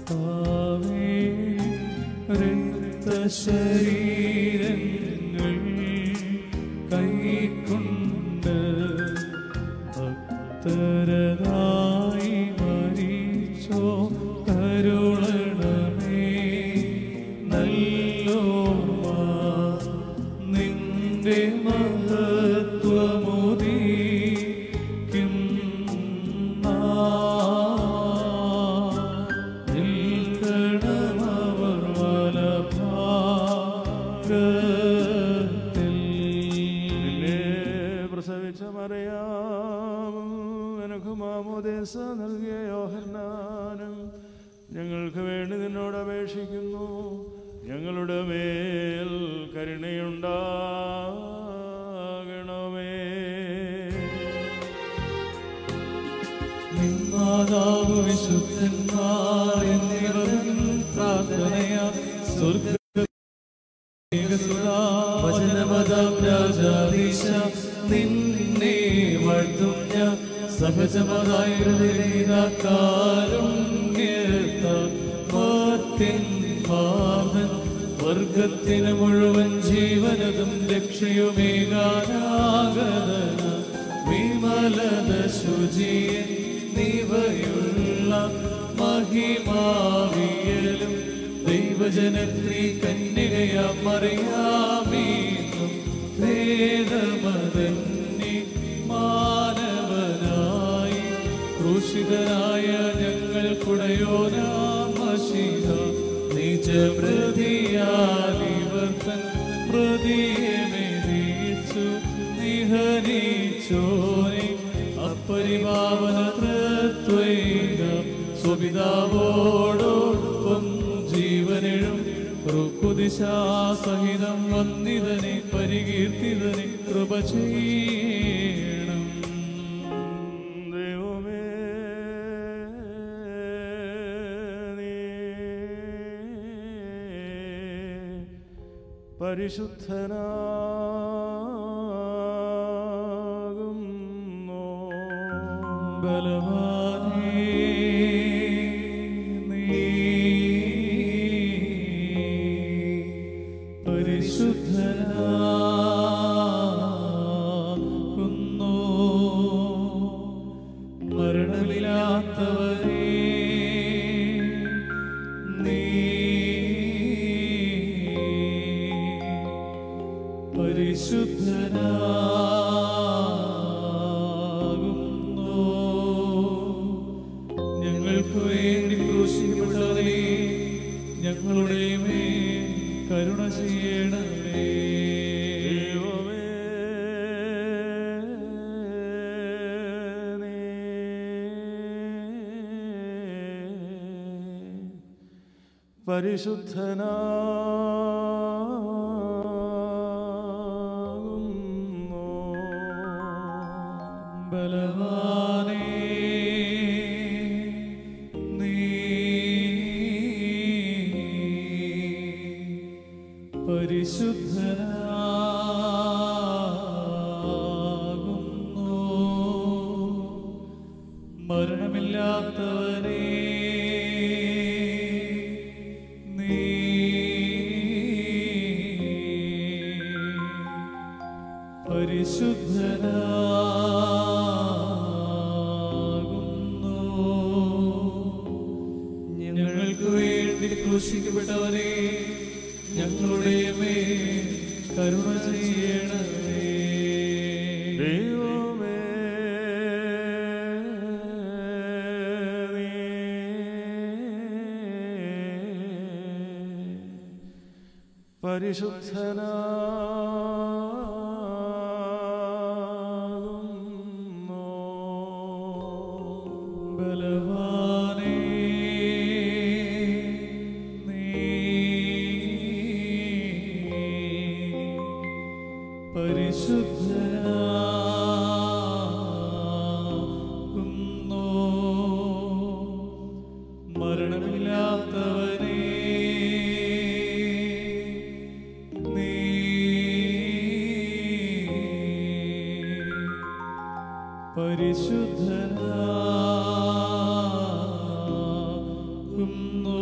ശരീരങ്ങൾ കൈക്കൊണ്ട് ഭക്തരതായി മരിച്ചോ കരുളണമേ നല്ലോർമ്മ നിന്റെ മഹത്വമുദീക്കും നൽകിയ യോഹന്നാനും ഞങ്ങൾക്ക് വേണ്ടി നിന്നോട് അപേക്ഷിക്കുന്നു. ഞങ്ങളുടെ മേൽ കരുണയുണ്ടാകണമേ. മാതാവ് വിശുദ്ധന്മാർ എന്നിവരും പ്രാർത്ഥനയാ വചനമതാം രാജാധീശ നിന്നെ വാഴ്ത്തും ഞാൻ സഹജമതായ വർഗത്തിന് മുഴുവൻ ജീവനതും രക്ഷയുമേകാനാഗതന വിമലത ശുചിയ നിവയുള്ള മഹിമാവിയലും ദൈവജനത്രീ കന്യകയാം മറിയാമീന്നും ഭേദമതന്നി മാനവനായി ക്രൂശിതനായ ഞങ്ങൾക്കുടയോനാമശിഹ നിജപ്രതിയാലിവർത്തൻ പ്രതിയെ മെതിച്ചു നിഹനിച്ചോനെ അപ്പരിപാവന തൃത്വൈക സ്വപിതാവോടൊപ്പം ജീവനെഴും ഋക്കുദിശാസഹിതം വന്നിതനെ പരികീർത്തിതനെ കൃപ ചെയ്യണം. ദൈവമേ പരിശുദ്ധനാകുന്നു. ബലവാനേ നീ പരിശുദ്ധനാകുന്നു. മരണമില്ലാത്തവരേ നീ പരിശുദ്ധനാകുന്നു. ഞങ്ങൾക്ക് വേണ്ടി ക്രൂശിക്കപ്പെട്ടവരേ ഞങ്ങളുടെ മേൽ കരുണ ചെയ്യണമേ. പരിശുദ്ധനാകുന്നു. ബലവാനേ നീ പരിശുദ്ധനാകുന്നു. മരണമില്ലാത്തവരേ പരിശുദ്ധനാകുന്നു. ഞങ്ങൾക്ക് വേണ്ടി ക്രൂശിക്കപ്പെട്ടവരെ ഞങ്ങളുടെ മേൽ കരുണ ചെയ്യണമേ. ദൈവമേ പരിശുദ്ധനാകുന്നു. ബലവാനേ നീ പരിശുദ്ധനാകുന്നു. മരണമില്ലാത്തവനേ പരിശുദ്ധനാകുന്നു.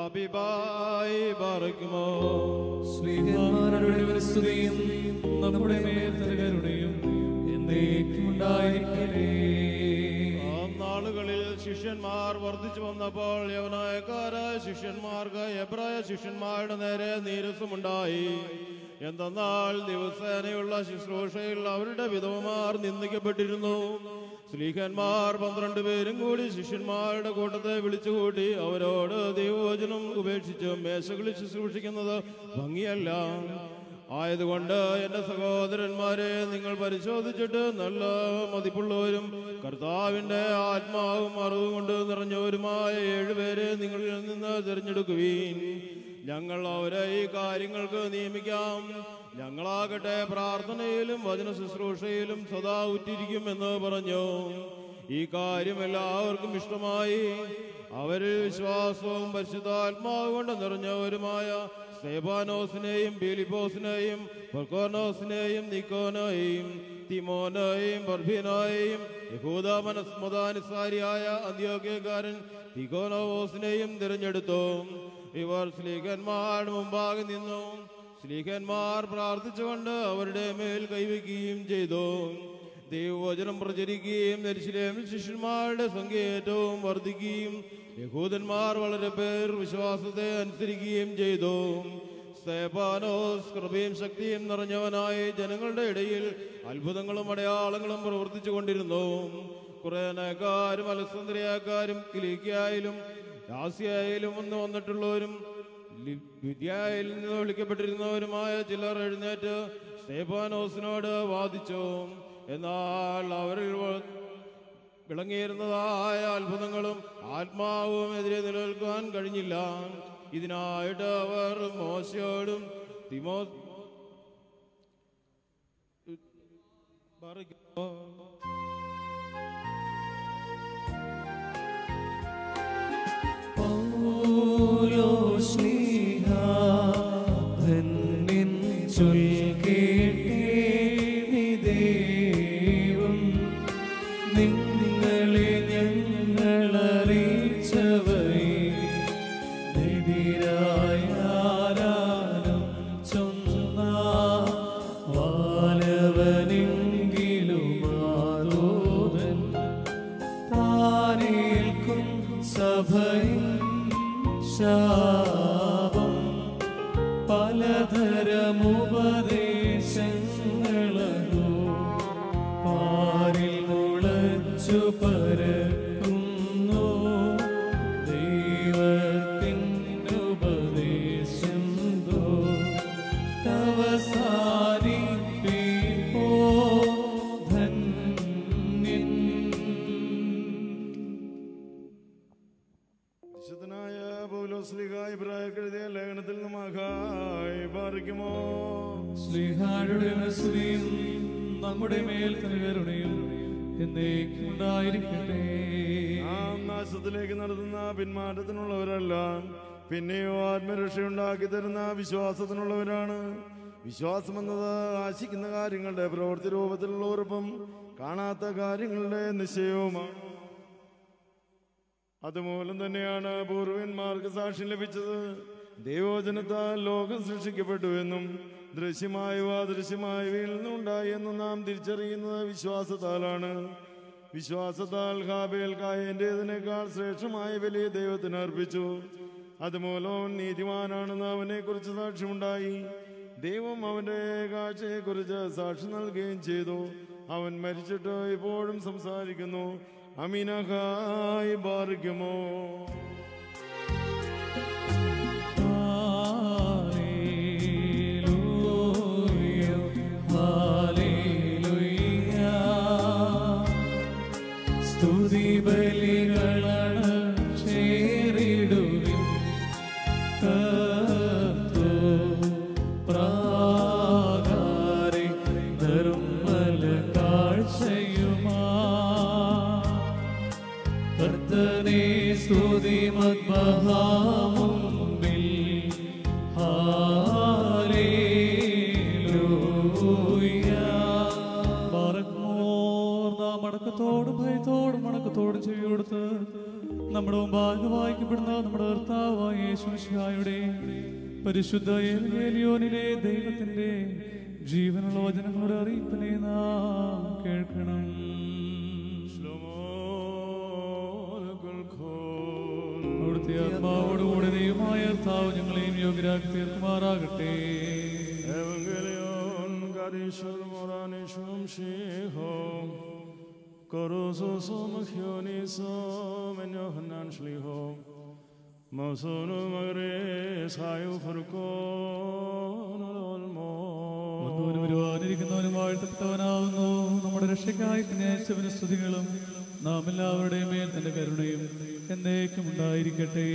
ഹാബിബായി ബാറക്കുമോ. ശ്രീഹന്മാരുടെ സ്തുതിയും നമ്മുടെ മേൽ കരുണയും എന്നേക്കും ഉണ്ടായിരിക്കട്ടെ. ആ നാളുകളിൽ ശിഷ്യന്മാർ വർദ്ധിച്ചു വന്നപ്പോൾ യവനായക്കാരായ ശിഷ്യന്മാർക്ക് എബ്രായ ശിഷ്യന്മാരുടെ നേരെ നീരസമുണ്ടായി. എന്തെന്നാൽ ദിവസേനയുള്ള ശുശ്രൂഷയിൽ അവരുടെ വിധവമാർ നിന്ദിക്കപ്പെട്ടിരുന്നു. ശ്ലീഹന്മാർ 12 പേരും കൂടി ശിഷ്യന്മാരുടെ കൂട്ടത്തെ വിളിച്ചുകൂട്ടി അവരോട് ദൈവവചനം ഉപേക്ഷിച്ച് മേശകളിൽ ശുശ്രൂഷിക്കുന്നത് ഭംഗിയല്ല. ആയതുകൊണ്ട് എൻ്റെ സഹോദരന്മാരെ, നിങ്ങൾ പരിശോധിച്ചിട്ട് നല്ല മതിപ്പുള്ളവരും കർത്താവിൻ്റെ ആത്മാവും അറിവും കൊണ്ട് നിറഞ്ഞവരുമായ 7 പേരെ നിങ്ങളിൽ നിന്ന് തിരഞ്ഞെടുക്കുവീൻ. ഞങ്ങൾ അവരെ ഈ കാര്യങ്ങൾക്ക് നിയമിക്കാം. ഞങ്ങളാകട്ടെ പ്രാർത്ഥനയിലും വചന ശുശ്രൂഷയിലും സദാ ഉറ്റിരിക്കുമെന്ന് പറഞ്ഞു. ഈ കാര്യം എല്ലാവർക്കും ഇഷ്ടമായി. അവരിൽ വിശ്വാസവും പരിശുദ്ധാത്മാവ് കൊണ്ട് നിറഞ്ഞവരുമായ സ്തെഫാനോസിനെയും ഫിലിപ്പോസിനെയും പ്രൊക്കോർനോസിനെയും നിക്കോനെയും തിമോനെയും പർഫീനോയെയും യഹൂദ മനസ്മദാനുസാരിയായ അന്ത്യോക്യക്കാരൻ തിഖോനോസിനെയും തിരഞ്ഞെടുത്തു. ഇവർ ശ്ലീഹന്മാരുടെ മുമ്പാകെ നിന്നു. ശ്ലീഹന്മാർ പ്രാർത്ഥിച്ചുകൊണ്ട് അവരുടെ മേൽ കൈവയ്ക്കുകയും ചെയ്തു. ദൈവവചനം പ്രചരിക്കുകയും യെരൂശലേമിൽ ശിഷ്യന്മാരുടെ സംഖ്യ ഏറ്റവും വർദ്ധിക്കുകയും യഹൂദന്മാർ വളരെ പേർ വിശ്വാസത്തെ അനുസരിക്കുകയും ചെയ്തു. സ്തെഫാനോസ് കൃപയും ശക്തിയും നിറഞ്ഞവനായി ജനങ്ങളുടെ ഇടയിൽ അത്ഭുതങ്ങളും അടയാളങ്ങളും പ്രവർത്തിച്ചു കൊണ്ടിരുന്നു. കുറേനക്കാരും അലക്സാന്ദ്രിയക്കാരും കിലിക്കിയായാലും ആസിയായാലും വന്നിട്ടുള്ളവരും ലിബ്യായിൽ നിന്ന് വിളിക്കപ്പെട്ടിരുന്നവരുമായ ചിലർ എഴുന്നേറ്റ് സ്തെഫാനോസിനോട് വാദിച്ചു. എന്നാൽ അവരിൽ വിളങ്ങിയിരുന്നതായ അത്ഭുതങ്ങളും ആത്മാവും എതിരെ നിലനിൽക്കാൻ കഴിഞ്ഞില്ല. ഇതിനായിട്ട് അവർ മോശയോടും നിങ്ങളെ ഞങ്ങളറിയിച്ചവയെതിരായ ആരാനും ചൊന്ന വാലവനെങ്കിലും ആലോദൻ താനേൽക്കും സഭയിൽ ശാപം പലതരമുപദേശങ്ങളോ പാരിൽ മുളച്ചു പരക്കുന്നു. ദൈവത്തിൻ്റെ ഉപദേശം അവസാനിപ്പിപ്പോ ധന്യൻ. വിശുദ്ധനായ പൗലോസ്ലീഹ ഇബ്രായർക്ക് എഴുതിയ ലേഖനത്തിൽ നിന്നുമാകായി ബാറിക്കുമോ. ശ്ലീഹായുടെ സ്തുതിയും നമ്മുടെ മേൽ കരുണയും എന്നേക്കും ഉണ്ടായിരിക്കട്ടെ. നാം നാശത്തിലേക്ക് നടത്തുന്ന പിന്മാറ്റത്തിനുള്ളവരല്ല, പിന്നെയോ ആത്മരക്ഷയുണ്ടാക്കി തരുന്ന വിശ്വാസത്തിനുള്ളവരാണ്. വിശ്വാസം എന്നത് ആശിക്കുന്ന കാര്യങ്ങളുടെ പ്രവൃത്തി രൂപത്തിലുള്ള ഉറപ്പും കാണാത്ത കാര്യങ്ങളുടെ നിശ്ചയവുമാണ്. അതുമൂലം തന്നെയാണ് പൂർവ്വന്മാർക്ക് സാക്ഷ്യം ലഭിച്ചത്. ദൈവവചനത്താൽ ലോകം സൃഷ്ടിക്കപ്പെട്ടു എന്നും ദൃശ്യമായവ അദൃശ്യമായവയിൽ നിന്നുണ്ടായി എന്നും നാം തിരിച്ചറിയുന്നത് വിശ്വാസത്താലാണ്. വിശ്വാസത്താൽ ഹാബേൽ കായേന്റേതിനേക്കാൾ ശ്രേഷ്ഠമായ ബലി ദൈവത്തിന് അർപ്പിച്ചു. അതുമൂലം നീതിമാനാണെന്ന് അവനെ കുറിച്ച് സാക്ഷ്യമുണ്ടായി. ദൈവം അവന്റെ കാഴ്ചയെക്കുറിച്ച് സാക്ഷി നൽകുകയും ചെയ്തു. അവൻ മരിച്ചിട്ട് ഇപ്പോഴും സംസാരിക്കുന്നു. അമീനഹായി ബാറിക്കുമോ. സ്തുതി ബലികളാണ് ചേരിടുവിൻ പ്രാകാരെ നിർമ്മല കാഴ്ചയുമാ കർത്തനെ സ്തുതി മദ്ബഹാമുമ്പിൽ ഹാലേലൂയ. നാം മടക്കത്തോടും ഭയത്തോടും മടക്കത്തോടും ചെവി കൊടുത്ത് നമ്മുടെ മുമ്പാകെ വായിക്കപ്പെടുന്ന നമ്മുടെ കർത്താവായ യേശുമിശിഹായുടെ പരിശുദ്ധ ഏലിയോനിലെ ദൈവത്തിന്റെ ജീവനുള്ള വചനങ്ങളുടെ അറിയിപ്പിനെ നാം കേൾക്കണം. അവിടുത്തെ ആത്മാവോടുകൂടെ ദൈവമായ കർത്താവ് ഞങ്ങളെയും യോഗ്യരാക്കി തീർക്കുമാറാകട്ടെ. വരുവാനിരിക്കുന്നവനും വാഴ്ത്തപ്പെട്ടവനാവുന്നു. നമ്മുടെ രക്ഷയ്ക്കായി അയച്ചവന് സ്തുതികളും നാം എല്ലാവരുടെയും മേൽ തന്റെ കരുണയും എന്നേക്കും ഉണ്ടായിരിക്കട്ടെ.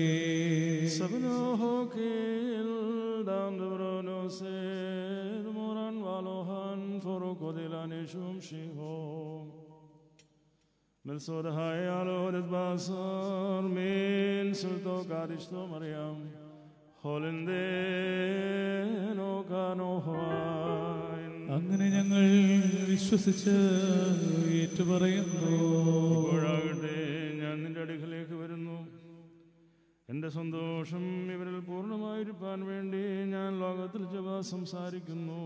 അങ്ങനെ ഞങ്ങൾ വിശ്വസിച്ച് ഏറ്റുപറയുന്നു. ഞാൻ നിന്റെ അടുക്കലേക്ക് വരുന്നു. എൻ്റെ സന്തോഷം ഇവരിൽ പൂർണ്ണമായിരിക്കാൻ വേണ്ടി ഞാൻ ലോകത്തിൽ സംസാരിക്കുന്നു.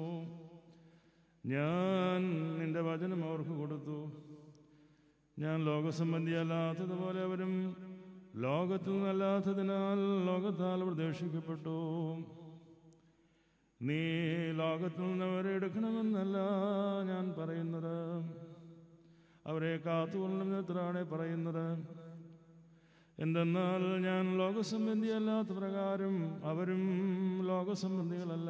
ഞാൻ നിന്റെ വചനം അവർക്ക് കൊടുത്തു. ഞാൻ ലോകസംബന്ധിയല്ലാത്തതുപോലെ അവരും ലോകത്തിൽ നിന്നല്ലാത്തതിനാൽ ലോകത്താൽ പ്രതീക്ഷിക്കപ്പെട്ടു. നീ ലോകത്തിൽ നിന്ന് അവരെ എടുക്കണമെന്നല്ല ഞാൻ പറയുന്നത്, അവരെ കാത്തുകൊള്ളണമെന്നാണ് പറയുന്നത്. എന്തെന്നാൽ ഞാൻ ലോകസംബന്ധിയല്ലാത്ത പ്രകാരം അവരും ലോകസംബന്ധികളല്ല.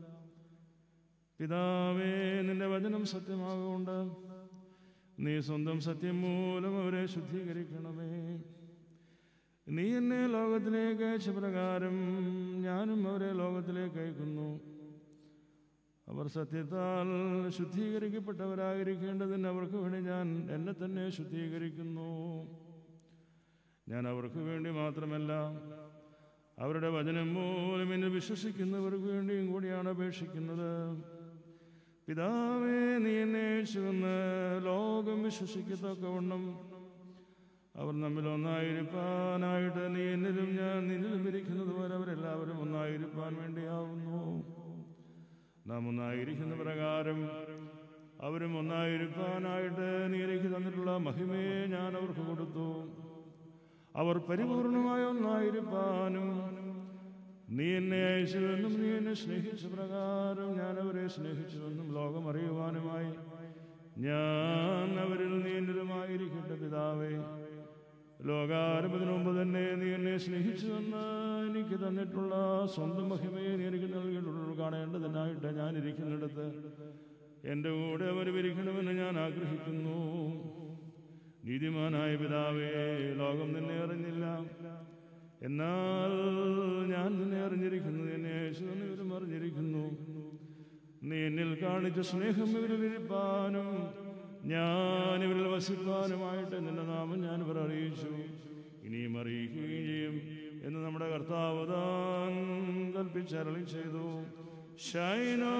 പിതാവേ, നിന്റെ വചനം സത്യമാകൊണ്ട് നീ സ്വന്തം സത്യം മൂലം അവരെ ശുദ്ധീകരിക്കണമേ. നീ എന്നെ ലോകത്തിലേക്ക് അയച്ച പ്രകാരം ഞാനും അവരെ ലോകത്തിലേക്ക് അയക്കുന്നു. അവർ സത്യത്താൽ ശുദ്ധീകരിക്കപ്പെട്ടവരായിരിക്കേണ്ടതിന് അവർക്ക് വേണ്ടി ഞാൻ എന്നെ തന്നെ ശുദ്ധീകരിക്കുന്നു. ഞാൻ അവർക്ക് വേണ്ടി മാത്രമല്ല, അവരുടെ വചനം മൂലം എന്നെ വിശ്വസിക്കുന്നവർക്ക് വേണ്ടിയും കൂടിയാണ് അപേക്ഷിക്കുന്നത്. പിതാവേ, നീ എന്നെ അയച്ചുവെന്ന് ലോകം വിശ്വസിക്കത്തക്കവണ്ണം അവർ നമ്മിൽ ഒന്നായിരിക്കാനായിട്ട് നീ എന്നിലും ഞാൻ നിന്നിലും ഇരിക്കുന്നത് പോലെ അവരെല്ലാവരും ഒന്നായിരിക്കാൻ വേണ്ടിയാവുന്നു. നാം ഒന്നായിരിക്കുന്ന പ്രകാരം അവരും ഒന്നായിരിക്കാനായിട്ട് നീ എനിക്ക് തന്നിട്ടുള്ള മഹിമയെ ഞാൻ അവർക്ക് കൊടുത്തു. അവർ പരിപൂർണമായ ഒന്നായിരിക്കാനും നീ എന്നെ അയച്ചുവെന്നും നീ എന്നെ സ്നേഹിച്ച പ്രകാരം ഞാൻ അവരെ സ്നേഹിച്ചുവെന്നും ലോകം അറിയുവാനുമായി ഞാൻ അവരിൽ നീ എന്നിലുമായിരിക്കട്ടെ. പിതാവേ, ലോകാരംഭത്തിനു മുമ്പ് തന്നെ നീ എന്നെ സ്നേഹിച്ചുവെന്ന് എനിക്ക് തന്നിട്ടുള്ള സ്വന്തം മഹിമയെ നീ എനിക്ക് നൽകിയിട്ടുള്ളൂ കാണേണ്ടതിനായിട്ട് ഞാൻ ഇരിക്കുന്നിടത്ത് എൻ്റെ കൂടെ അവർ ഇരിക്കണമെന്ന് ഞാൻ ആഗ്രഹിക്കുന്നു. നീതിമാനായ പിതാവേ, ലോകം നിന്നെ അറിഞ്ഞില്ല, എന്നാൽ ഞാൻ നിന്നെ അറിഞ്ഞിരിക്കുന്നു. എന്നെ യേശുവിനെ ഇവരും അറിഞ്ഞിരിക്കുന്നു. നീ എന്നിൽ കാണിച്ച സ്നേഹം ഇവരിൽ ഇരിപ്പാനും ഞാൻ ഇവരിൽ വസിപ്പാനുമായിട്ട് നിന്റെ നാമം ഞാൻ ഇവർ അറിയിച്ചു, ഇനിയും അറിയിക്കുകയും ചെയ്യും എന്ന് നമ്മുടെ കർത്താവ് താൻ കൽപ്പിച്ചരളി ചെയ്തു. ശൈനോ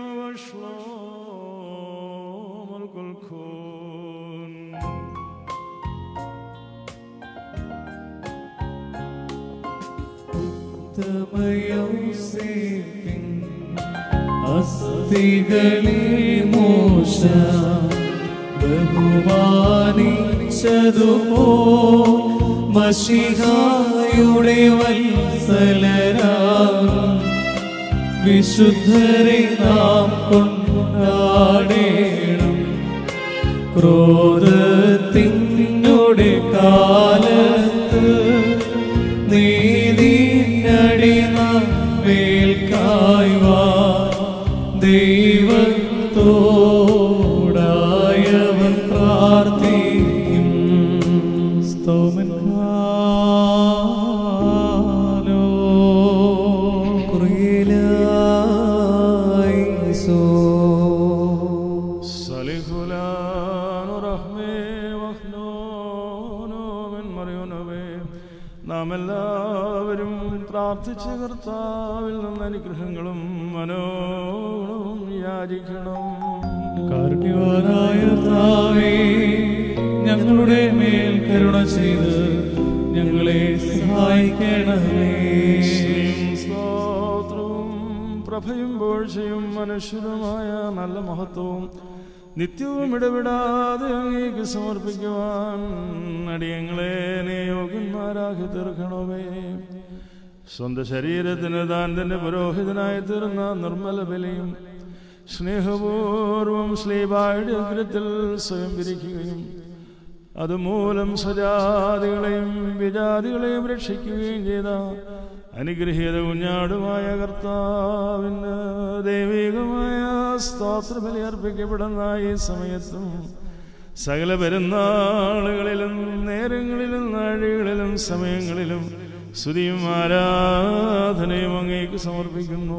വഷ്ലോമൽ കുൽഖൂൻ. അസ്ഥികളെ മോശ ബഹുമാനിച്ചതുപോ മശിഹായുടെ വത്സലരാം വിശുദ്ധരെ നാം കൊണ്ടാടേണം. ക്രോധത്തിനുടെ കാലത്ത് നീതിനടി നാം മേൽക്കായ്വാ ദൈവത്തോടായവൻ പ്രാർത്ഥിക്കും. സ്തോമൻ നാം എല്ലാവരും പ്രാർത്ഥിച്ച് കർത്താവിൽ നിന്ന് അനുഗ്രഹങ്ങളും മനോഗുണവും യാചിക്കണം. കാരുണ്യവാനായ കർത്താവേ, ഞങ്ങളുടെ മേൽ കരുണ ചെയ്ത് ഞങ്ങളെ സഹായിക്കണമേ. സ്തോത്രവും പ്രഭയും വീഴ്ചയും മനുഷ്യരുമായ നല്ല മഹത്വവും നിത്യവും ഇടപെടാതെ അങ്ങേക്ക് സമർപ്പിക്കുവാൻ അടിയങ്ങളെ നീ യോഗ്യന്മാരാക്കി തീർക്കണമേ. സ്വന്തം ശരീരത്തിന് താൻ തന്നെ പുരോഹിതനായി തീർന്ന നിർമ്മല ബലിയും സ്നേഹപൂർവം ശ്ലീബായുടെ അഗ്രത്തിൽ സ്വയം പിരിക്കുകയും അതുമൂലം സ്വജാതികളെയും വിജാതികളെയും രക്ഷിക്കുകയും ചെയ്ത അനുഗ്രഹീത കുഞ്ഞാടുമായ കർത്താവിന് ദൈവികമായ സ്തോത്രബലി അർപ്പിക്കപ്പെടുന്ന ഈ സമയത്തും സകല പെരുന്നാളുകളിലും നേരങ്ങളിലും നാഴികളിലും സമയങ്ങളിലും സ്തുതിയും ആരാധനയും അങ്ങേക്ക് സമർപ്പിക്കുന്നു.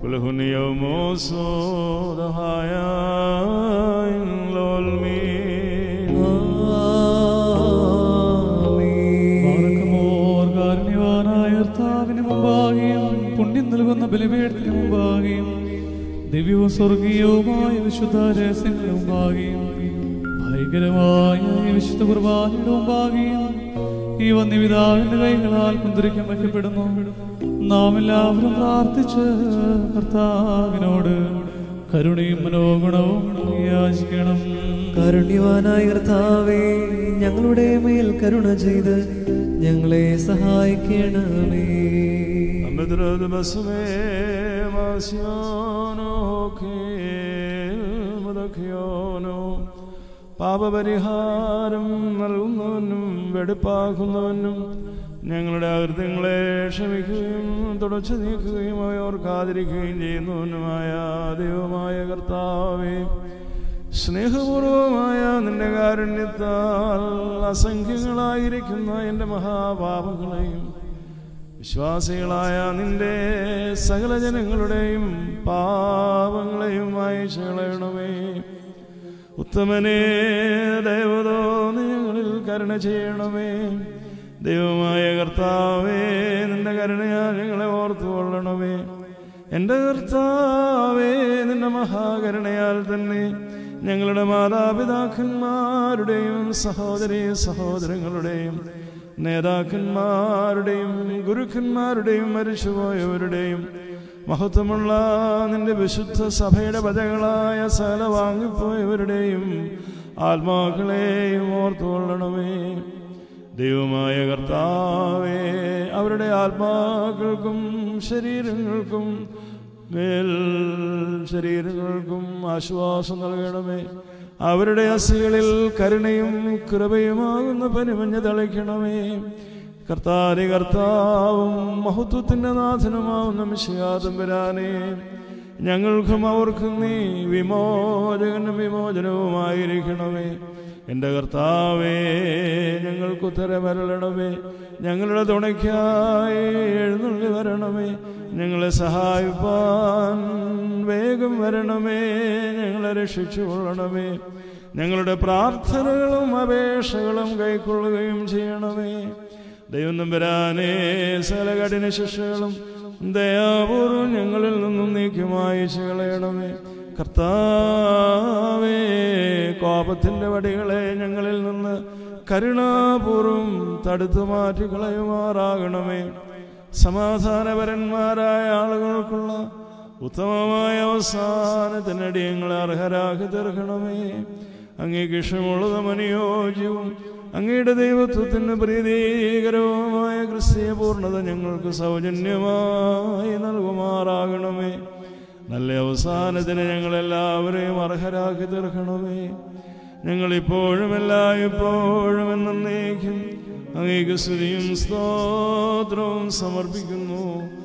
കർത്താവിന് മുമ്പാകെയും പുണ്യം നൽകുന്ന ബലിപീഠത്തിന് മുമ്പാകെയും ദിവ്യവും സ്വർഗീയവുമായ വിശുദ്ധ രഹസ്യങ്ങളുടെ മുമ്പാകെയും ഭയങ്കരമായ വിശുദ്ധ കുർബാനയുടെ മുമ്പാകെയും ഈ വന്യപിതാവിന്റെ കൈകളാൽ കുന്തിരിക്കാൻ വയ്ക്കപ്പെടുന്നു. നാം എല്ലാവരും പ്രാർത്ഥിച്ച് കർത്താവിനോട് കരുണയും മനോഗുണവും യാചിക്കണം. കാരുണ്യവാനായ കർത്താവേ, ഞങ്ങളുടെ മേൽ കരുണ ചെയ്ത് ഞങ്ങളെ സഹായിക്കണമേ. പാപപരിഹാരം നൽകുന്നവനും വെടിപ്പാക്കുന്നവനും ഞങ്ങളുടെ അകൃത്യങ്ങളെ ക്ഷമിക്കുകയും തുടച്ചു നീക്കുകയും ഓർക്കാതിരിക്കുകയും ചെയ്യുന്നവനുമായ ദൈവമായ കർത്താവേ, സ്നേഹപൂർവമായ നിന്റെ കാരുണ്യത്താൽ അസംഖ്യങ്ങളായിരിക്കുന്ന എൻ്റെ മഹാപാപങ്ങളെയും വിശ്വാസികളായ നിന്റെ സകല ജനങ്ങളുടെയും പാപങ്ങളെയും മായിച്ചു കളയണമേ. ഉത്തമനേ, ദൈവതോ ഞങ്ങളിൽ കരുണ ചെയ്യണമേ. ദൈവമായ കർത്താവേ, നിന്റെ കരുണയാൽ ഞങ്ങളെ ഓർത്തുകൊള്ളണമേ. എൻ്റെ കർത്താവേ, നിന്റെ മഹാകരുണയാൽ തന്നെ ഞങ്ങളുടെ മാതാപിതാക്കന്മാരുടെയും സഹോദരീ സഹോദരങ്ങളുടെയും നേതാക്കന്മാരുടെയും ഗുരുക്കന്മാരുടെയും മരിച്ചുപോയവരുടെയും മഹത്വമുള്ള നിന്റെ വിശുദ്ധ സഭയുടെ പ്രജകളായ സകല വാങ്ങിപ്പോയവരുടെയും ആത്മാക്കളെയും ഓർത്തുകൊള്ളണമേ. ദൈവമായ കർത്താവേ, അവരുടെ ആത്മാക്കൾക്കും ശരീരങ്ങൾക്കും ശരീരങ്ങൾക്കും ആശ്വാസം നൽകണമേ. അവരുടെ അസ്ഥികളിൽ കരുണയും കൃപയുമാകുന്ന പനിമഞ്ഞ് തളിക്കണമേ. കർത്താവും മഹത്വത്തിന്റെ നാഥനുമാവുന്ന മിശിഹാതമ്പുരാനേ, ഞങ്ങൾക്കും അവർക്കും നീ വിമോചകനും വിമോചനവുമായിരിക്കണമേ. എൻ്റെ കർത്താവേ, ഞങ്ങൾക്ക് ഉത്തരമരുളണമേ. ഞങ്ങളുടെ തുണയ്ക്കായി എഴുന്നള്ളി വരണമേ. ഞങ്ങളെ സഹായിപ്പാൻ വേഗം വരണമേ. ഞങ്ങളെ രക്ഷിച്ചു കൊള്ളണമേ. ഞങ്ങളുടെ പ്രാർത്ഥനകളും അപേക്ഷകളും കൈക്കൊള്ളുകയും ചെയ്യണമേ. ദൈവം തമ്പുരാനേ, സകല കഠിന ശിക്ഷകളും ദയാപൂർവം ഞങ്ങളിൽ നിന്നും നീക്കുമായി കളയണമേ. കർത്താവേ, കോപത്തിൻ്റെ വടികളെ ഞങ്ങളിൽ നിന്ന് കരുണാപൂർവം തടുത്തു മാറ്റി കളയുമാറാകണമേ. സമാധാനപരന്മാരായ ആളുകൾക്കുള്ള ഉത്തമമായ അവസാനത്തിനടി ഞങ്ങളെ അർഹരാക്കി തീർക്കണമേ. അങ്ങേക്ക് ഇഷ്ടമുള്ളതും അനുയോജ്യവും അങ്ങയുടെ ദൈവത്വത്തിന് പ്രീതികരവുമായ ക്രിസ്തീയ പൂർണ്ണത ഞങ്ങൾക്ക് സൗജന്യമായി നൽകുമാറാകണമേ. നല്ല അവസാനത്തിന് ഞങ്ങളെല്ലാവരെയും അർഹരാക്കി തീർക്കണമേ. ഞങ്ങളിപ്പോഴും എല്ലായ്പ്പോഴും എന്നേക്കും അങ്ങേക്ക് സ്തുതിയും സ്തോത്രവും സമർപ്പിക്കുന്നു.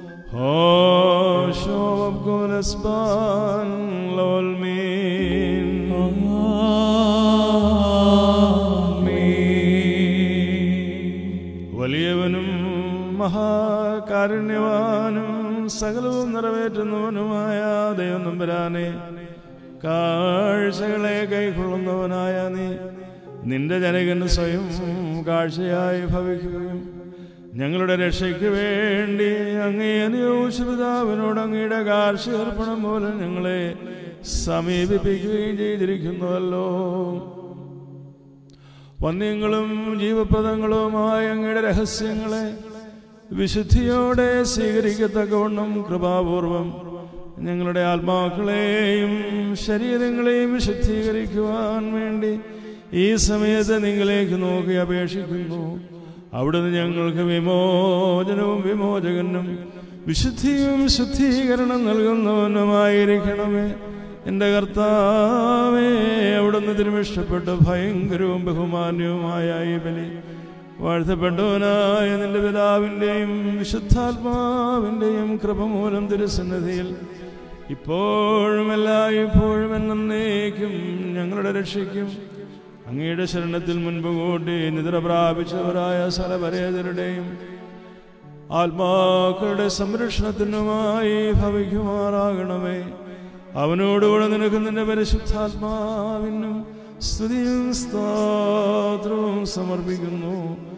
വലിയവനും മഹാകാരുണ്യവാനും സകലവും നിറവേറ്റുന്നവനുമായ ദൈവം തമ്പുരാനെ, കാഴ്ചകളെ കൈക്കൊള്ളുന്നവനായ നീ നിന്റെ ജനകന് സ്വയം കാഴ്ചയായി ഭവിക്കുകയും ഞങ്ങളുടെ രക്ഷയ്ക്ക് വേണ്ടി അങ്ങേ അനുയോജ്യപിതാവിനോട് അങ്ങയുടെ കാർഷികർപ്പണം പോലെ ഞങ്ങളെ സമീപിപ്പിക്കുകയും ചെയ്തിരിക്കുന്നുവല്ലോ. വന്യങ്ങളും ജീവപ്രദങ്ങളുമായ അങ്ങയുടെ രഹസ്യങ്ങളെ വിശുദ്ധിയോടെ സ്വീകരിക്കത്തക്കവണ്ണം കൃപാപൂർവം ഞങ്ങളുടെ ആത്മാക്കളെയും ശരീരങ്ങളെയും വിശുദ്ധീകരിക്കുവാൻ വേണ്ടി ഈ സമയത്ത് നിങ്ങളിലേക്ക് നോക്കി അപേക്ഷിക്കുന്നു. അവിടുന്ന് ഞങ്ങൾക്ക് വിമോചനവും വിമോചകനും വിശുദ്ധിയും ശുദ്ധീകരണം നൽകുന്നവനുമായിരിക്കണമേ. എൻ്റെ കർത്താവേ, അവിടുന്ന് തിരുമിഷ്ടപ്പെട്ട് ഭയങ്കരവും ബഹുമാന്യവുമായ ഈ ബലി വാഴ്ത്തപ്പെട്ടവനായ നിന്റെ പിതാവിൻ്റെയും വിശുദ്ധാത്മാവിൻ്റെയും കൃപ മൂലം തിരുസന്നിധിയിൽ ഇപ്പോഴും എല്ലായ്പ്പോഴും എന്നേക്കും ഞങ്ങളുടെ രക്ഷയ്ക്കും അങ്ങയുടെ ശരണത്തിൽ മുൻപ് കൂട്ടി നിദ്ര പ്രാപിച്ചവരായ സകലപരേതരുടെയും ആത്മാക്കളുടെ സംരക്ഷണത്തിനുമായി ഭവിക്കുമാറാകണമേ. അവനോടുകൂടെ നിനക്ക് നിന്റെ പരിശുദ്ധാത്മാവിനും സ്തുതിയും സ്തോത്രവും സമർപ്പിക്കുന്നു.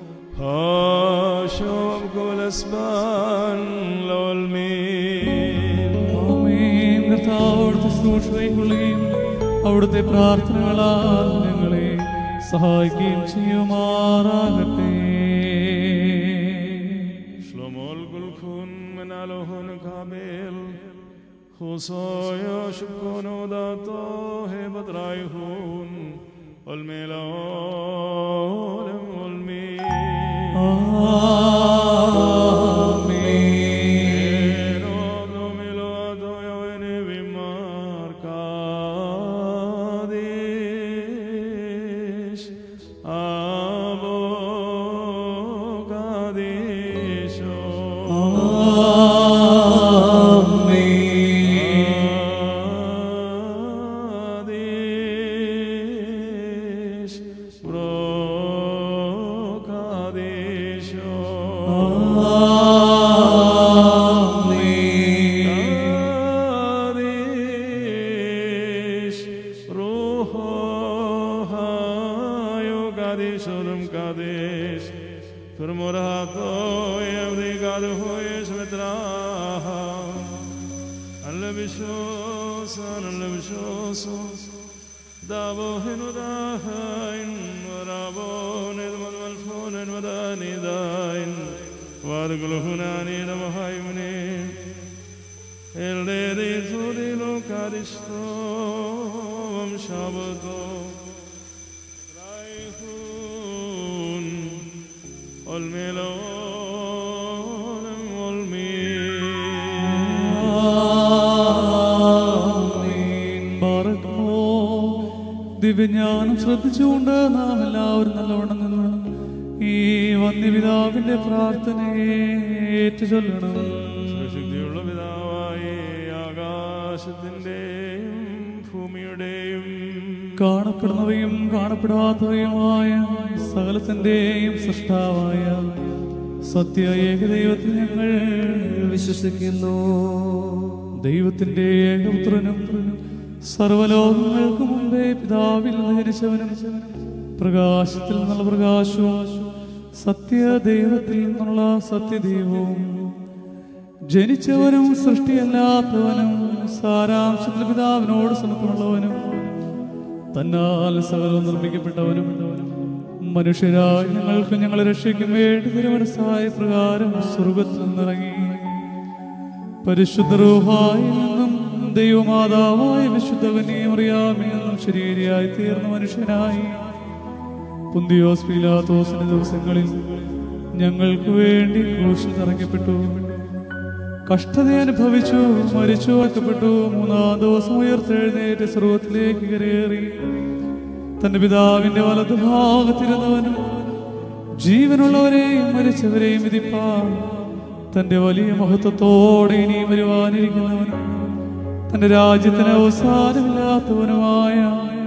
അവിടുത്തെ പ്രാർത്ഥനകളാൽ ഞങ്ങളെ സഹായിക്കുകയും ചെയ്യുമാറാകട്ടെ. Husoyo shukono dato he badrayhun olmelolem olmi. Amen. Eno melo adoyo ene vimarkadish abo kadisho. ദിവ്യജ്ഞാനം ശ്രദ്ധിച്ചുകൊണ്ട് നാം എല്ലാവരും നല്ലവണ്ണം നിന്ന് ഈ വന്യപിതാവിന്റെ പ്രാർത്ഥനയെ ഏറ്റുചൊല്ലണം. ശക്തിയുള്ള പിതാവായ ആകാശത്തിന്റെയും ഭൂമിയുടെയും കാണപ്പെടുന്നവയും കാണപ്പെടാത്തവയുമായ സകലത്തിന്റെയും സൃഷ്ടാവായ സത്യ ഏകദൈവത്തിൽ ഞങ്ങൾ വിശ്വസിക്കുന്നു. ദൈവത്തിന്റെ ഏകപുത്രനും സർവലോകങ്ങൾക്ക് മുമ്പേ പിതാവിൽ നിന്ന് ജനിച്ചവനും പ്രകാശത്തിൽ നിന്നുള്ള പ്രകാശവും സത്യദൈവത്തിൽ നിന്നുള്ള സത്യദൈവവും ജനിച്ചവനും സൃഷ്ടിയല്ലാത്തവനും സാരാംശത്തിൽ പിതാവിനോട് സമത്വമുള്ളവനും തന്നാൽ സകലവും നിർമ്മിക്കപ്പെട്ടവനും മനുഷ്യരായ ഞങ്ങൾക്ക് ഞങ്ങളെ രക്ഷിക്കും വേണ്ടി തിരുമനസ്സായ പ്രകാരം സ്വർഗ്ഗത്തിൽ നിന്നിറങ്ങി പരിശുദ്ധ റൂഹായിൽ നിന്നും ദൈവമാതാവായ വിശുദ്ധ കന്യകമറിയാമിൽ നിന്നും ശരീരിയായി തീർന്ന മനുഷ്യനായി പുന്തിയോസ് പീലാത്തോസിന്റെ ദിവസങ്ങളിൽ ഞങ്ങൾക്ക് വേണ്ടി ക്രൂശിൽ തറയ്ക്കപ്പെട്ടു, കഷ്ടത അനുഭവിച്ചു, മരിച്ചു, അടക്കപ്പെട്ടു, മൂന്നാം ദിവസം ഉയർത്തെഴുന്നേറ്റ് സ്വർഗ്ഗത്തിലേക്ക് കയറി തന്റെ പിതാവിന്റെ വലതുഭാഗത്തിരുന്നവനും ജീവനുള്ളവരെയും മരിച്ചവരെയും വിധിപ്പാൻ തന്റെ വലിയ മഹത്വത്തോടെ ഇനി വരുവാനിരിക്കുന്നവനും തന്റെ രാജ്യത്തിന് അവസാനമില്ലാത്തവനുമായ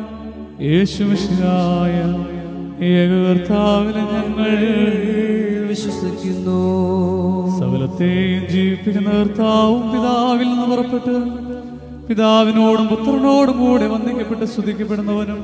യേശുമിശിഹായ ഏകകർത്താവിനെ ഞങ്ങൾ വിശ്വസിക്കുന്നു. സകലത്തെയും ജീവിപ്പിക്കുന്ന കർത്താവും പിതാവിൽ നിന്ന് പുറപ്പെട്ട് പിതാവിനോടും പുത്രനോടും കൂടെ വന്ദിക്കപ്പെട്ട് സ്തുതിക്കപ്പെടുന്നവനും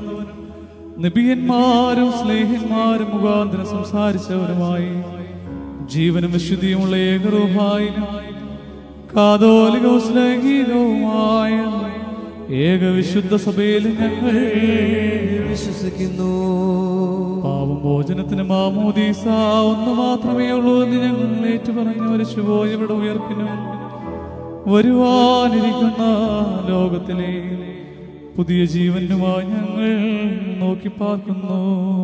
നബിയന്മാരും സ്നേഹന്മാരും മുഖാന്തരം സംസാരിച്ചവരുമായി ജീവനും വിശുദ്ധിയുമുള്ള ഏകറൂഹായിലും കാതോലികവും സ്നേഹികവുമായ ഏകവിശുദ്ധ സഭയിൽ ഞങ്ങൾ വിശ്വസിക്കുന്നു. പാപമോചനത്തിന് മാമോദീസ ഒന്ന് മാത്രമേ ഉള്ളൂ എന്ന് ഞങ്ങൾ ഏറ്റുപറഞ്ഞു മരിച്ചുപോയവരുടെ ഉയർപ്പിനും വരുവാനിരിക്കുന്ന ലോകത്തിലെ പുതിയ ജീവനുമായി ഞങ്ങൾ നോക്കി പാർക്കുന്നു.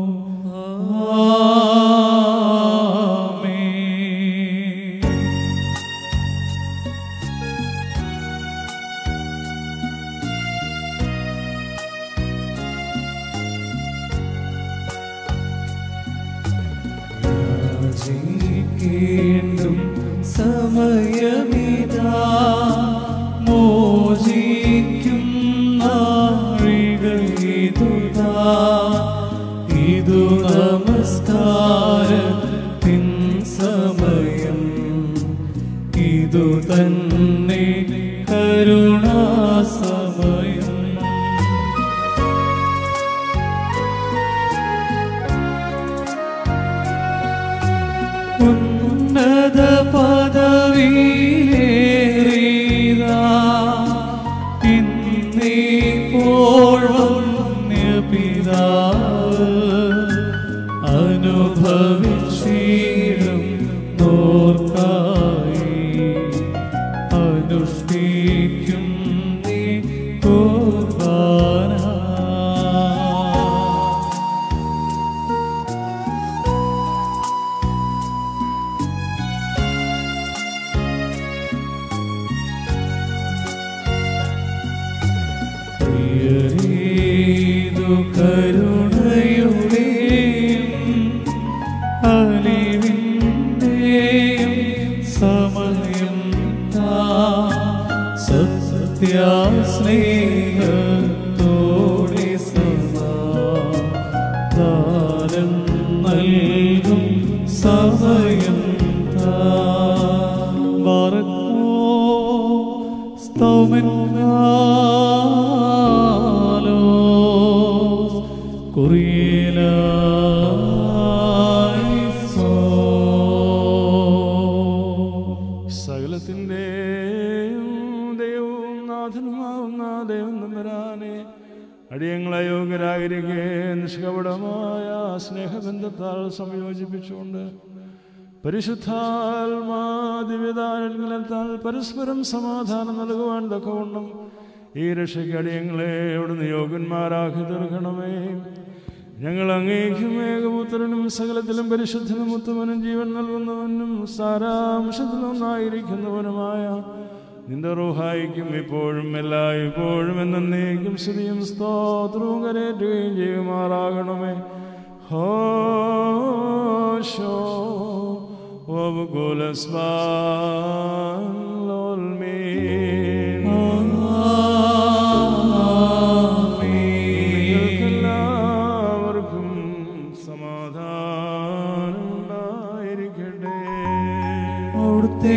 സമയമിതാ മോചിക്കും നാഴികയിതുതാ. ഇതു നമസ്കാരത്തിൻ സമയം, ഇതു തന്നെ കരുണാസമയം. ഉന്നത പദവിയിലേറിയതാ ഇന്നിപ്പോൾ വന്യപിതാവ് അനുഭവിച്ചിടും നോർക്കായി അനുഷ്ഠിക്കും നീ കുർബാന. കരുണയുടെയും അലിവിന്റെയും സമയം സത്യാസ്നേഹത്തോടെ സമാധാനം നൽകും സമയം സകലത്തിൻ്റെയും ദൈവവും നാഥനുമാവുന്ന ദൈവം തമ്പുരാനെ, അടിയങ്ങളയോഗ്യരായിരിക്കെ നിഷ്കപടമായ സ്നേഹബന്ധത്താൽ സംയോജിപ്പിച്ചുകൊണ്ട് പരിശുദ്ധാത്മാ ദിവ്യദാനങ്ങളാൽ പരസ്പരം സമാധാനം നൽകുവാൻ തക്കവണ്ണം ഈ രക്ഷയ്ക്ക് അടിയങ്ങളെ അവിടുന്ന് യോഗ്യന്മാരാക്കി തീർക്കണമേ. ഞങ്ങൾ അങ്ങേക്കും ഏകപുത്രനും സകലത്തിലും പരിശുദ്ധനും ഉത്തമനും ജീവൻ നൽകുന്നവനും സാരാംശത്തിലൊന്നായിരിക്കുന്നവനുമായ നിന്റെ റൂഹായിക്കും ഇപ്പോഴും എല്ലായ്പ്പോഴും എന്നേക്കും സ്തുതിയും സ്തോത്രവും കരേറ്റുകയും ചെയ്യുമാറാകണമേ. ഹോശോ എല്ലാവർക്കും സമാധാനം ഉണ്ടായിരിക്കട്ടെ. അവിടുത്തെ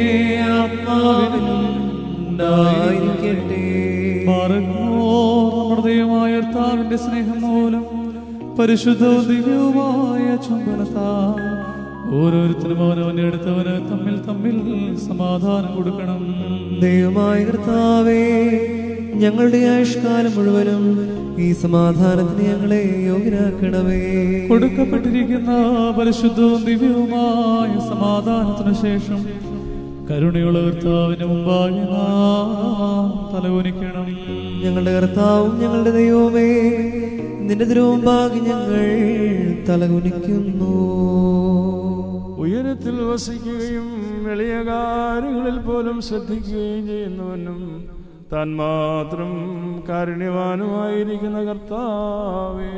ആത്മാവിനുണ്ടായിരിക്കട്ടെ. നമ്മുടെ ദൈവമായ കർത്താവിന്റെ സ്നേഹം മൂലം പരിശുദ്ധവും ദിവ്യവുമായ ചുംബനത്താൽ ഓരോരുത്തരും അവനവന്റെ അടുത്തവന് തമ്മിൽ തമ്മിൽ സമാധാനം കൊടുക്കണം. ദൈവമായ കർത്താവേ, ഞങ്ങളുടെ ആയുഷ്കാലം മുഴുവനും ഈ സമാധാനത്തിന് ഞങ്ങളെ യോഗ്യരാക്കണമേ. കൊടുക്കപ്പെട്ടിരിക്കുന്ന പരിശുദ്ധവും ദിവ്യവുമായ സമാധാനത്തിനു ശേഷം കരുണയുള്ള കർത്താവിന്റെ മുമ്പാകെ നാം തലകുനിക്കണം. ഞങ്ങളുടെ കർത്താവും ഞങ്ങളുടെ ദൈവമേ, നിന്റെ തിരുമുമ്പാകെ ഞങ്ങൾ തലകുനിക്കുന്നു. ഉയരത്തിൽ വസിക്കുകയും എളിയ കാര്യങ്ങളിൽ പോലും ശ്രദ്ധിക്കുകയും ചെയ്യുന്നവനും താൻ മാത്രം കാരുണ്യവാനുമായിരിക്കുന്ന കർത്താവേ,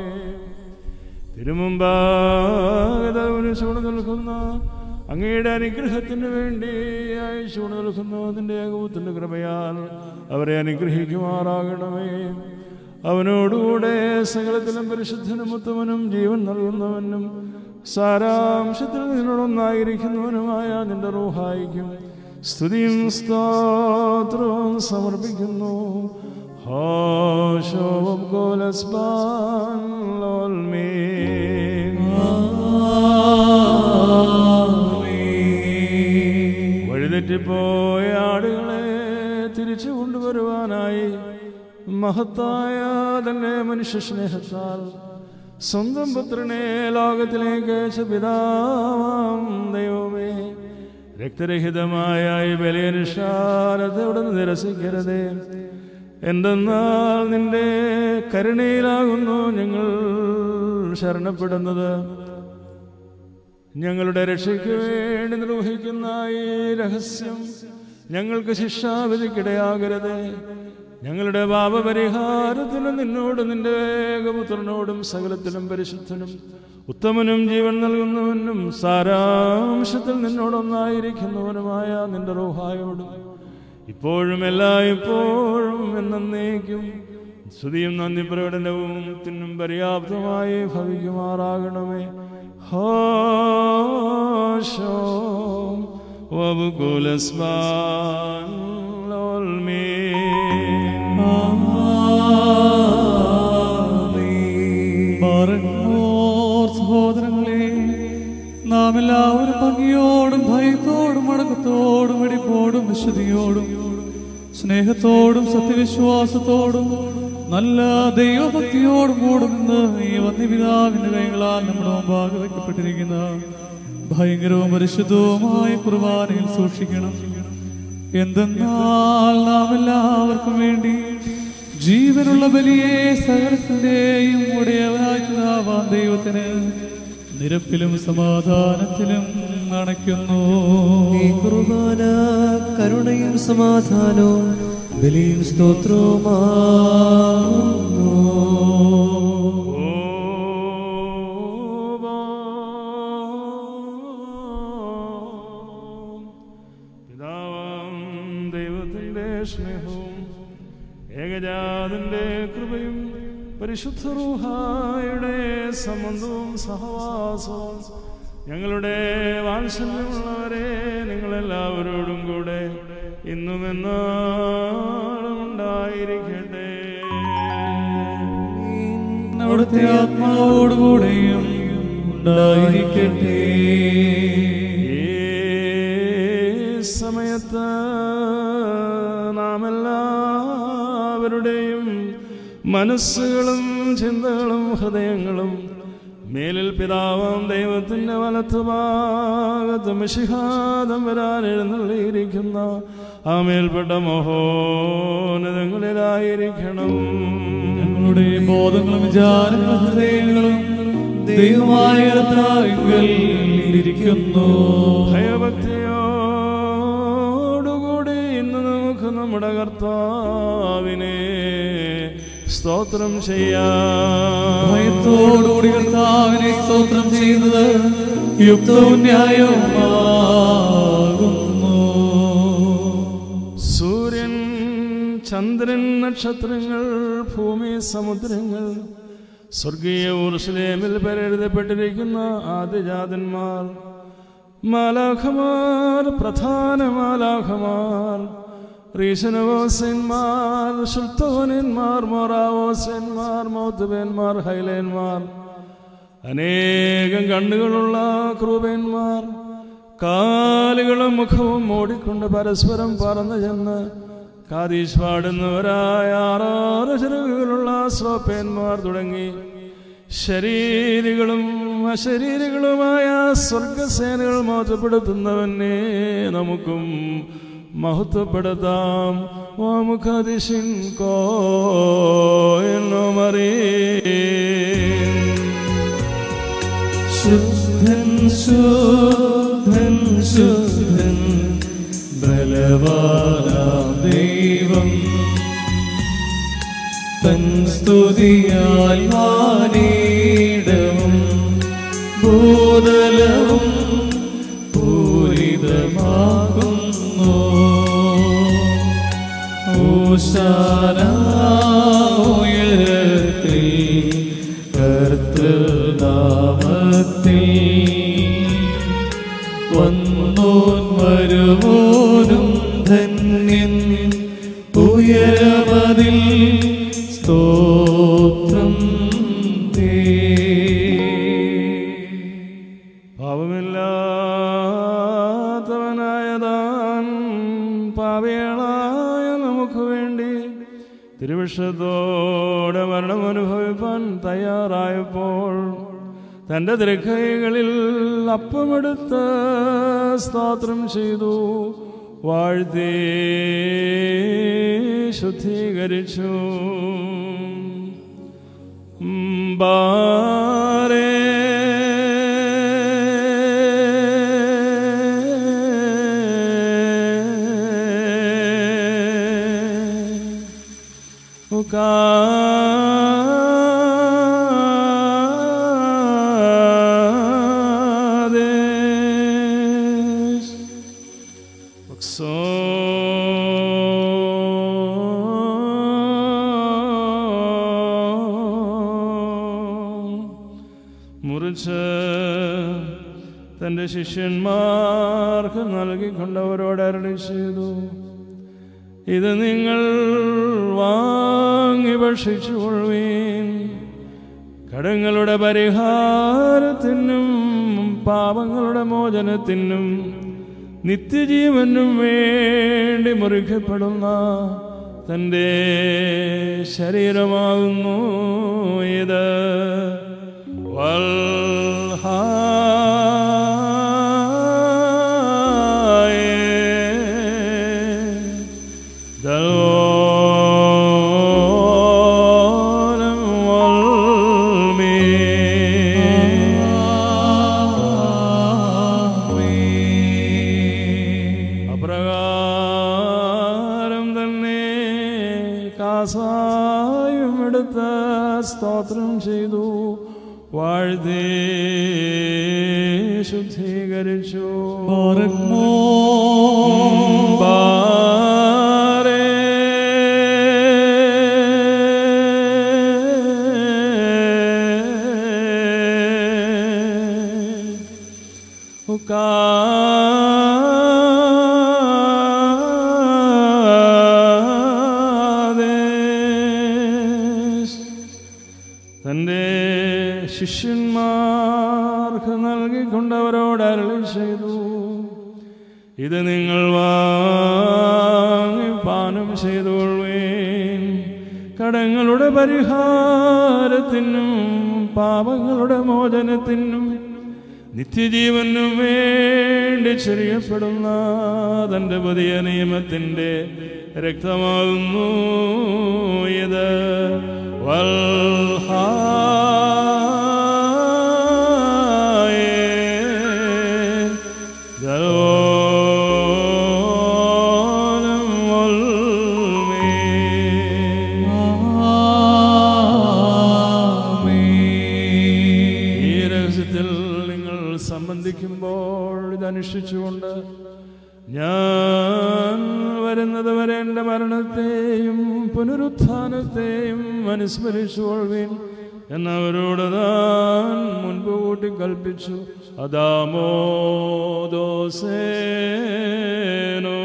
തിരുമുമ്പാകെ ചൂട് നിൽക്കുന്ന അങ്ങയുടെ അനുഗ്രഹത്തിന് വേണ്ടി ചൂട് നിൽക്കുന്ന അതിൻ്റെ ഏകപുത്രന്റെ കൃപയാൽ അവരെ അനുഗ്രഹിക്കുമാറാകണമേ. അവനോടുകൂടെ സകലത്തിലും പരിശുദ്ധനും ഉത്തമനും ജീവൻ നൽകുന്നവനും സാരാംശത്തിൽ നിന്നോടൊന്നായിരിക്കുന്നവനുമായ നിന്റെ റൂഹായിക്കും സ്തുതിയും സ്തോത്രവും സമർപ്പിക്കുന്നു. വഴിതെറ്റിപ്പോയ ആടുകളെ തിരിച്ചു കൊണ്ടുവരുവാനായി മഹത്തായ തന്റെ മനുഷ്യ സ്നേഹത്താൽ സ്വന്തം പുത്രനെ ലോകത്തിലേക്ക് അയച്ച പിതാവാം ദൈവമേ, രക്തരഹിതമായ ഈ ബലിയനുഷ്ഠാനത്തെ ഉടനെ നിരസിക്കരുതേ. എന്തെന്നാൽ നിന്റെ കരുണയിലാകുന്നു ഞങ്ങൾ ശരണപ്പെടുന്നത്. ഞങ്ങളുടെ രക്ഷയ്ക്ക് വേണ്ടി നിർവഹിക്കുന്ന ഈ രഹസ്യം ഞങ്ങൾക്ക് ശിക്ഷാവിധിക്കിടയാകരുത്. ഞങ്ങളുടെ പാപപരിഹാരത്തിനും നിന്നോടും നിന്റെ ഏകപുത്രനോടും സകലത്തിലും പരിശുദ്ധനും ഉത്തമനും ജീവൻ നൽകുന്നവനും സാരാംശത്തിൽ നിന്നോടൊന്നായിരിക്കുന്നവനുമായ നിന്റെ റൂഹായോടും ഇപ്പോഴും എല്ലായ്പ്പോഴും എന്നേക്കും സ്തുതിയും നന്ദി പ്രകടനവും തിന്നും പര്യാപ്തമായി ഭവിക്കുമാറാകണമേ. ഹോശോ വബുകുലസ്മാൻ ലോൽമേ. സഹോദരങ്ങളെ, നാം എല്ലാവരും ഭംഗിയോടും ഭയത്തോടും അടക്കത്തോടും വെടിപ്പോടും വിശുദ്ധിയോടും സ്നേഹത്തോടും സത്യവിശ്വാസത്തോടും നല്ല ദൈവഭക്തിയോടും കൂടുമെന്ന് ഈ വന്യപിതാവിന്റെ കൈകളാൽ നമ്മുടെ മുമ്പാകെ വയ്ക്കപ്പെട്ടിരിക്കുന്ന ഭയങ്കരവും പരിശുദ്ധവുമായ കുർബാനയിൽ സൂക്ഷിക്കണം. എന്തെന്നാൽ നാം എല്ലാവർക്കും വേണ്ടി ജീവനുള്ള ബലിയെ സകലത്തിന്റെയും ഉടയവനായ ദൈവത്തിന് നിരപ്പിലും സമാധാനത്തിലും അണയ്ക്കുന്നു. ഈ കുർബാന കരുണയും സമാധാനവും ബലിയും സ്തോത്രവുമാകുന്നു. പിതാവാം ദൈവത്തിന്റെ സ്നേഹവും ഏകജാതന്റെ കൃപയും പരിശുദ്ധ റൂഹായുടെ സംബന്ധവും സഹവാസവും ഞങ്ങളുടെ വാത്സല്യമുള്ളവരെ നിങ്ങളെല്ലാവരോടും കൂടെ ഇന്നും എന്നാളും ഉണ്ടായിരിക്കട്ടെ. അവിടുത്തെ ആത്മാവോടുകൂടെയും ഉണ്ടായിരിക്കട്ടെ. ഈ സമയത്ത് നാം എല്ലാവരുടെയും മനസ്സുകളും ചിന്തകളും ഹൃദയങ്ങളും മേലിൽ പിതാവാം ദൈവത്തിന്റെ വലത്തുഭാഗത്ത് മിശിഹാദം വരാൻ എഴുന്നള്ളിയിരിക്കുന്ന ആ മേൽപ്പെട്ട മഹോന്നതങ്ങളിലായിരിക്കണം. ഞങ്ങളുടെ ബോധങ്ങളും വിചാരങ്ങളും ഹൃദയങ്ങളും ദൈവമായ കർത്താവിങ്കൽ ഇരിക്കുന്നു. ഭയഭക്തിയോടുകൂടി ഇന്ന് നമുക്ക് നമ്മുടെ കർത്താവിനെ സ്തോത്രം ചെയ്യാം. ഭയത്തോടുകൂടി കർത്താവിനെ സ്തോത്രം ചെയ്യുന്നത് യുക്തവും ന്യായവുമാകുന്നു. സൂര്യൻ, ചന്ദ്രൻ, നക്ഷത്രങ്ങൾ, ഭൂമി, സമുദ്രങ്ങൾ, സ്വർഗീയ യെരൂശലേമിൽ പെരെഴുതപ്പെട്ടിരിക്കുന്ന ആദിജാതന്മാർ, മാലാഖമാർ, പ്രധാന മാലാഖമാർ, റീശനവോസന്മാർ, സുൽത്താനന്മാർ, മൊറാവോസന്മാർ, മൗത്തുബന്മാർ, ഹൈലേന്മാർ, അനേകം കണ്ണുകളുള്ള ക്രൂപന്മാർ, കാലുകളും മുഖവും മൂടിക്കൊണ്ട് പരസ്പരം പറന്നു ചെന്ന് കാദീശ് പാടുന്നവരായ 6 ചിറകുകളുള്ള ശ്രോപ്പന്മാർ തുടങ്ങി ശരീരികളും അശരീരികളുമായ സ്വർഗസേനകൾ മഹത്വപ്പെടുത്തുന്നവനെ നമുക്കും മഹത്വപ്പെടുത്താം. മുഖദിശിൻ കോയനോമറി ശുദ്ധൻ ശുദ്ധൻ ശുദ്ധൻ ബലവാനാം ദൈവം തൻ സ്തുതിയാൽ വാനീടവും ഭൂതലവും പൂരിതമാകുന്നു. ഓശാന ഉയരത്തിൽ കർത്തൃനാമത്തിൽ വന്നോൻ വരുവോനും ധന്യൻ ഉയരമതിൽ സ്തോത്രം തേ. പാപമില്ലാത്തവനായ താൻ പാപികളായ നമുക്ക് വേണ്ടി തിരുവിഷത്തോടെ മരണം അനുഭവിപ്പാൻ തയ്യാറായപ്പോൾ തൻ്റെ തൃക്കൈകളിൽ അപ്പമെടുത്ത് സ്തോത്രം ചെയ്തു, വാഴ്ത്തി ശുദ്ധീകരിച്ചു. ബാരേ മുറിച്ച് തൻ്റെ ശിഷ്യന്മാർക്ക് നൽകിക്കൊണ്ടവരോട് അരുളി ചെയ്തു, ഇത് നിങ്ങൾ വാങ്ങി ഭക്ഷിച്ചുകൊള്ളുവീൻ. കടങ്ങളുടെ പരിഹാരത്തിനും പാപങ്ങളുടെ മോചനത്തിനും നിത്യജീവനും വേണ്ടി മുറിക്കപ്പെടുന്ന തൻ്റെ ശരീരമാകുന്നു ഇത്. അപ്രകാരം തന്നെ കാസായും എടുത്ത് സ്തോത്രം ചെയ്തു, വാഴ്ത്തി ശുദ്ധീകരിച്ചു. തൻ്റെ ശിഷ്യന്മാർക്ക് നൽകിക്കൊണ്ടവരോട് അരുളി ചെയ്തു, ഇത് നിങ്ങൾ വാങ്ങി പാനം ചെയ്തുകൊള്ളുവീൻ. കടങ്ങളുടെ പരിഹാരത്തിനും പാപങ്ങളുടെ മോചനത്തിനും നിത്യജീവനും വേണ്ടി ചൊരിയപ്പെടുന്ന തൻ്റെ പുതിയ നിയമത്തിൻ്റെ രക്തമാകുന്നു ഇത്. സംബന്ധിക്കുമ്പോൾ ഇതനുഷ്ഠിച്ചുകൊണ്ട് ഞാൻ വരുന്നത് വരെ എൻ്റെ മരണത്തെയും പുനരുത്ഥാനത്തെയും അനുസ്മരിച്ചുകൊള്ളുവിൻ എന്നവരോട് താൻ മുൻപ് കൂട്ടി കൽപ്പിച്ചു. അദാമോദോസേനോ.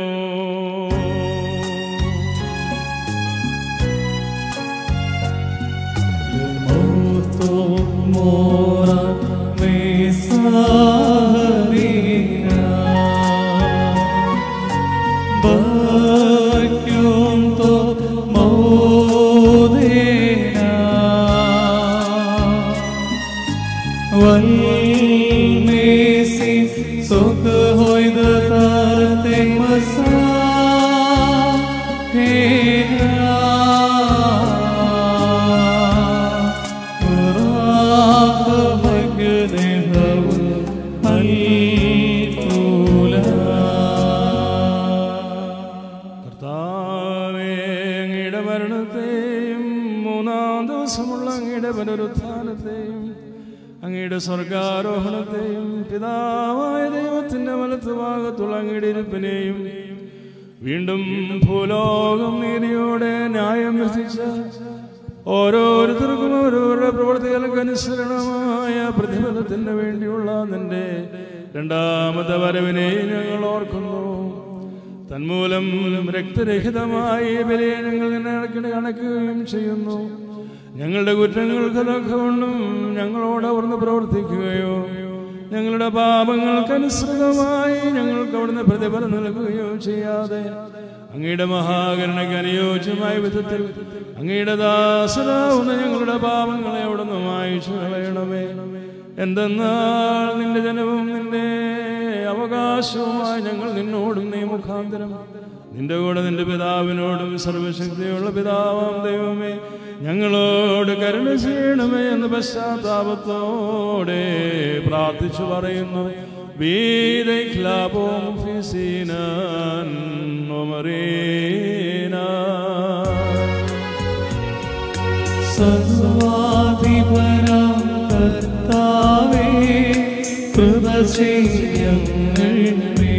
അങ്ങയുടെ സ്വർഗാരോഹണത്തെയും പിതാവായ ദൈവത്തിന്റെ വലത്തുഭാഗത്തുള്ള അങ്ങയുടെ ഇരിപ്പിനെയും വീണ്ടും ഭൂലോകം നീതിയോടെ ന്യായം വിധിച്ച ഓരോരുത്തർക്കും ഓരോരുടെ പ്രവൃത്തികൾക്ക് അനുസരണമായ പ്രതിഫലത്തിന് വേണ്ടിയുള്ള നിന്റെ രണ്ടാമത്തെ വരവിനെ ഞങ്ങൾ ഓർക്കുന്നു. തന്മൂലം രക്തരഹിതമായ ബലിയെ ഞങ്ങൾ നിന്നെ കണക്കുകയും ചെയ്യുന്നു. ഞങ്ങളുടെ കുറ്റങ്ങൾക്ക് തക്കവണ്ണം ഞങ്ങളോട് അവർന്ന് പ്രവർത്തിക്കുകയോ ഞങ്ങളുടെ പാപങ്ങൾക്കനുസൃതമായി ഞങ്ങൾക്ക് അവിടുന്ന് പ്രതിഫലം നൽകുകയോ ചെയ്യാതെ അങ്ങയുടെ മഹാകരുണയ്ക്ക് അനുയോജ്യമായ വിധത്തിൽ അങ്ങയുടെ ദാസരാവുന്ന ഞങ്ങളുടെ പാപങ്ങളെ അവിടുന്ന് മായിച്ചു കളയണമേ. എന്തെന്നാൽ നിന്റെ ജനവും നിന്റെ അവകാശവുമായി ഞങ്ങൾ നിന്നോടും നീ മുഖാന്തരം നിന്റെ കൂടെ നിന്റെ പിതാവിനോടും സർവശക്തിയുള്ള പിതാവാം ദൈവമേ ഞങ്ങളോട് കരുണ ചെയ്യണമേ എന്ന് പശ്ചാത്താപത്തോടെ പ്രാർത്ഥിച്ചു പറയുന്നു. സർവാധിപനാം കർത്താവേ, കൃപ ചെയ്യണമേ.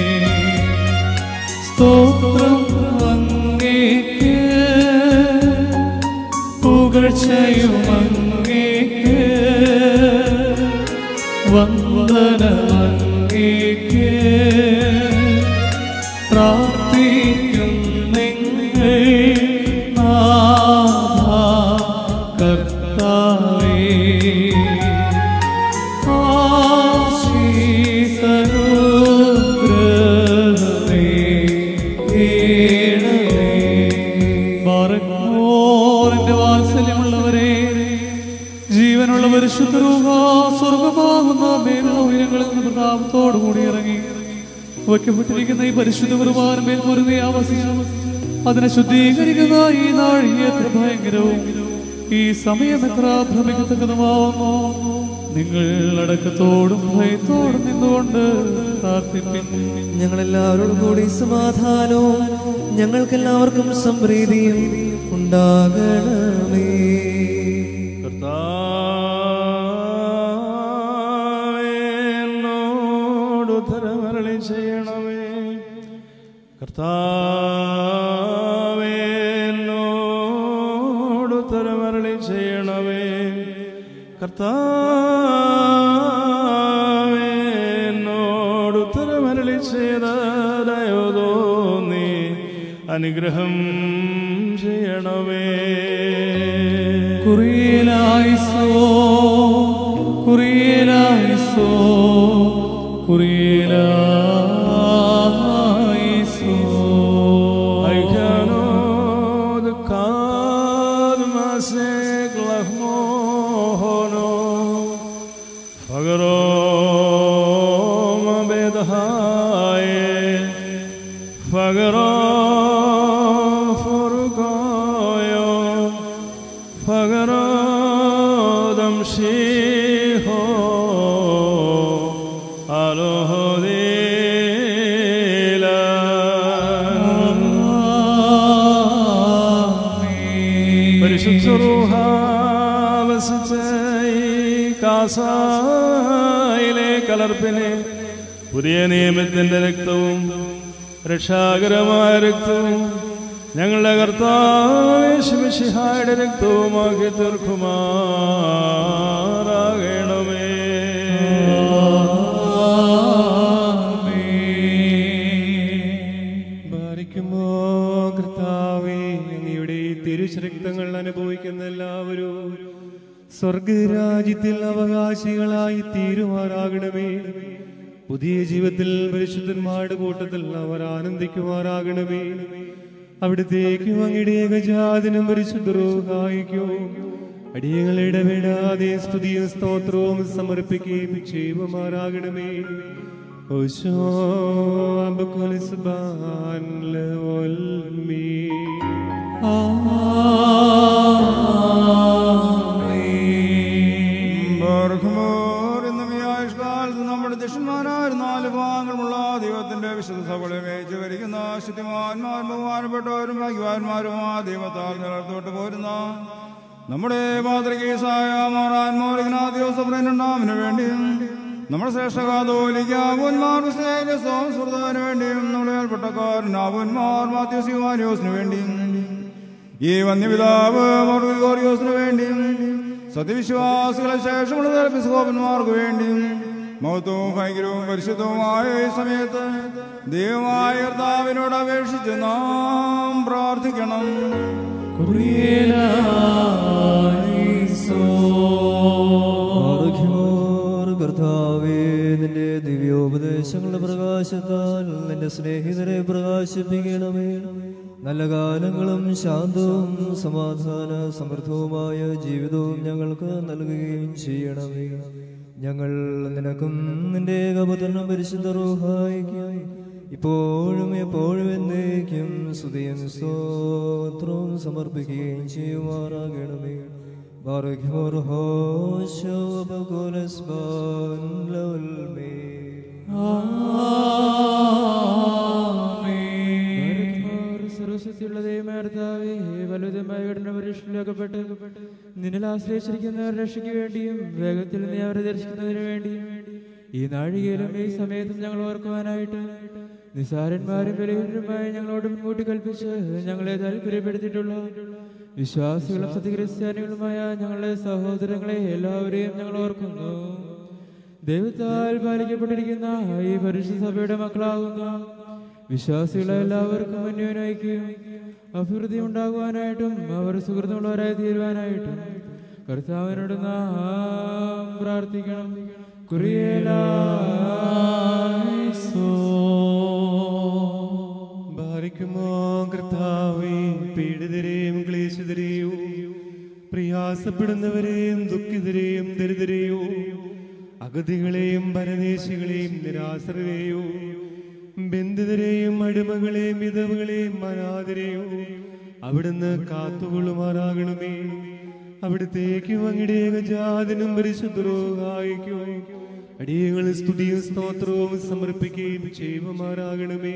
സ്തോത്രം അങ്ങേക്ക്, പുകഴ്ചയും അങ്ങേക്ക്, വന്ദനമങ്ങേക്ക്. പ്രാർത്ഥിക്കും നിങ്ങൾ കർത്താവേ, ജീവനുള്ള പരിശുദ്ധ രൂപ സ്വർഗമാകുന്ന മേലുള്ള ഉയരങ്ങളിൽ നിന്ന് പ്രതാപത്തോടുകൂടി ഇറങ്ങി വയ്ക്കപ്പെട്ടിരിക്കുന്ന ഈ പരിശുദ്ധ കുർബാന മേൽമുരുകി ആവസിച്ചു. അതിനെ ശുദ്ധീകരിക്കുന്ന ഈ നാഴിക എത്ര ഭയങ്കരവും ഈ സമയം എത്ര ഭ്രമിക്കത്തക്കതുമാവുന്നു. നിങ്ങൾ അടക്കത്തോടും ഭയത്തോടും നിന്നുകൊണ്ട് പ്രാർത്ഥിപ്പിക്കുന്നു. ഞങ്ങളെല്ലാവരോടും കൂടി സമാധാനവും ഞങ്ങൾക്കെല്ലാവർക്കും സമൃദ്ധിയും ഉണ്ടാകണമേ. കർത്താവേ ഉത്തരമരുളി ചെയ്യണമേ. കർത്താവേ ഉത്തരമരുളി ചെയ്യണമേ. കർത്താവേ ഉത്തരമരുളി ചെയ്തയോ തോന്നി അനുഗ്രഹം ചെയ്യണമേ. കുറിയലായിസോ കുറിയലായിസോ കുറിയലായിസോ ഐഖാനോദ കാദ്മാസേ ഗ്ലഹ്മോഹനോ ഫഗരോ മബേദഹായേ ഫഗരോ ഫുർഗോയോ ഫഗരോ ദംശീഹോ കലർപ്പിനെ പുതിയ നിയമത്തിന്റെ രക്തവും രക്ഷാകരമായ രക്തവും ഞങ്ങളുടെ കർത്താവേ ശിവശിഹായുടെ രക്തവുമാക്കി തീർക്കുമാറാകണമേ. ഭാരിക്കുമോ കർത്താവേ, അങ്ങയുടെ തിരുശരക്തങ്ങൾ അനുഭവിക്കുന്ന എല്ലാവരും സ്വർഗരാജ്യത്തിൽ അവകാശികളായി തീരുമാറാകണമേ. പുതിയ ജീവിതത്തിൽ പരിശുദ്ധന്മാരുടെ കൂട്ടത്തിൽ അവർ ആനന്ദിക്കുമാറാകണമേ. അവിടത്തേക്കും അങ്ങയുടെ ഏകജാതനും പരിശുദ്ധ റൂഹായിക്കും അടിയങ്ങളെ ഇടപെടാതെ സ്തുതിയും സ്തോത്രവും സമർപ്പിക്കുകയും ചെയ്യുമാറാകണമേ. ഓശോ അബുക്കുലിസ്ബാൻ ലവൽമീ നമ്മുടെ ദക്ഷിണമാരായ 4 ഭാഗങ്ങളുമുള്ള ദൈവത്തിന്റെ വിശുദ്ധ സഭകളെ മേച്ചു വരിക്കുന്ന ശുദ്ധിമാന്മാരും ബഹുമാനപ്പെട്ടവരും ഭാഗ്യവാന്മാരും ആ ദൈവത്താൽ നിലർത്തോട്ട് പോരുന്ന നമ്മുടെ മാതൃകീസായ മാറാൻമോറിനാദിവസപ്രേണ്ടാമിന് വേണ്ടിയും നമ്മുടെ ശ്രേഷ്ഠകാതോലിക്കാവുന്മാർ സുഹൃത്തുവിന് വേണ്ടിയും നമ്മുടെ ഏൽപ്പെട്ടക്കാരനാവുന്മാർ മാത്യോസിവാനിയോസിന് വേണ്ടിയും ഈ വന്യപിതാവ് മോർഗോറിയോസിന് വേണ്ടിയും സത്യവിശ്വാസികളെ ശേഷമുള്ള എപ്പിസ്കോപ്പന്മാർക്ക് വേണ്ടിയും മഹത്വവും ഭയങ്കരവും പരിശുദ്ധവുമായ ഈ സമയത്ത് ദൈവമായ കർത്താവിനോട് അപേക്ഷിച്ച് നാം പ്രാർത്ഥിക്കണം. കർത്താവേ, നിന്റെ ദിവ്യോപദേശങ്ങളുടെ പ്രകാശത്താൽ നിന്റെ സ്നേഹിതരെ പ്രകാശിപ്പിക്കണമേ. നല്ല കാലങ്ങളും ശാന്തവും സമാധാന സമൃദ്ധവുമായ ജീവിതവും ഞങ്ങൾക്ക് നൽകുകയും ചെയ്യണമേ. ഞങ്ങൾ നിനക്കും നിന്റെ ഏകപുത്രനും പരിശുദ്ധ റൂഹായിക്കും ഇപ്പോഴും എപ്പോഴും എന്നേക്കും സ്തുതിയും സ്തോത്രവും സമർപ്പിക്കുകയും ചെയ്യുമാറാകണമേ. ബാറഖ്മോർ ഹോശോ ബകുലസ്ബാൻ ലൗൽമേ. സർവശക്തിയുള്ള ദൈവമാർത്താവേ, വലുതുമായ പരീക്ഷയിലാക്കപ്പെട്ട് നിന്നിൽ ആശ്രയിച്ചിരിക്കുന്നവർ രക്ഷയ്ക്ക് വേണ്ടിയും വേഗത്തിൽ നീ അവരെ ദർശിക്കുന്നതിന് വേണ്ടിയും ഈ നാഴികയിലും ഈ സമയത്തും ഞങ്ങൾ ഓർക്കുവാനായിട്ട് നിസാരന്മാരും ബലഹീനരുമായി ഞങ്ങളോട് മുൻകൂട്ടി കൽപ്പിച്ച് ഞങ്ങളെ താല്പര്യപ്പെടുത്തിയിട്ടുള്ള വിശ്വാസികളും സത്യക്രിസ്ത്യാനികളുമായ ഞങ്ങളുടെ സഹോദരങ്ങളെ എല്ലാവരെയും ഞങ്ങൾ ഓർക്കുന്നു. ദൈവത്താൽ പാലിക്കപ്പെട്ടിരിക്കുന്ന ഈ പരിശുദ്ധ സഭയുടെ മക്കളാകുന്ന വിശ്വാസികളെ എല്ലാവർക്കും അന്യോന്യയ്ക്കും അഭിവൃദ്ധി ഉണ്ടാകുവാനായിട്ടും അവർ സുഹൃത്തുള്ളവരായി തീരുവാനായിട്ടും കർത്താവിനോട് നാം പ്രാർത്ഥിക്കണം. കർത്താവേ, പീഡിതരെയും ക്ലേശിതരെയും പ്രയാസപ്പെടുന്നവരെയും ദുഃഖിതരെയും ദരിദ്രരെയും അഗതികളെയും പരദേശികളെയും നിരാശ്രരെയും ബന്ധിതരെയും അടിമകളെയും വിധവകളെയും അനാഥരെയും അവിടുന്ന് കാത്തുകൊള്ളുമാറാകണമേ. അവിടത്തേക്കും അങ്ങയുടെ ഏകജാതനും പരിശുദ്ധരോഹായിക്കും അടിയങ്ങൾ സ്തുതിയും സ്തോത്രവും സമർപ്പിക്കുകയും ചെയ്യുമാറാകണമേ.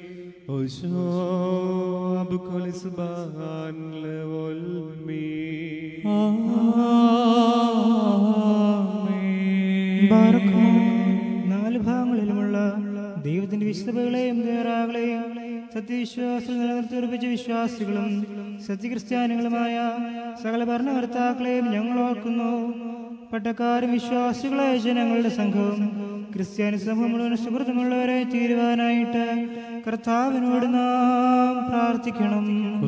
നാല് ഭാഗങ്ങളിലുമുള്ള ദൈവത്തിന്റെ വിശുദ്ധകളെയും ദേറാകളെയും സത്യവിശ്വാസത്തിൽ നിലനിർത്തി ഉറപ്പിച്ച വിശ്വാസികളും സത്യക്രിസ്ത്യാനികളുമായ സകല ഭരണകർത്താക്കളെയും ഞങ്ങൾ ഓർക്കുന്നു. പട്ടക്കാരും വിശ്വാസികളായ ജനങ്ങളുടെ സംഘവും ക്രിസ്ത്യാനി സമൂഹം മുഴുവൻ സുഹൃത്തുമുള്ളവരെ തീരുവാനായിട്ട് കർത്താവിനോട് നാം പ്രാർത്ഥിക്കണം.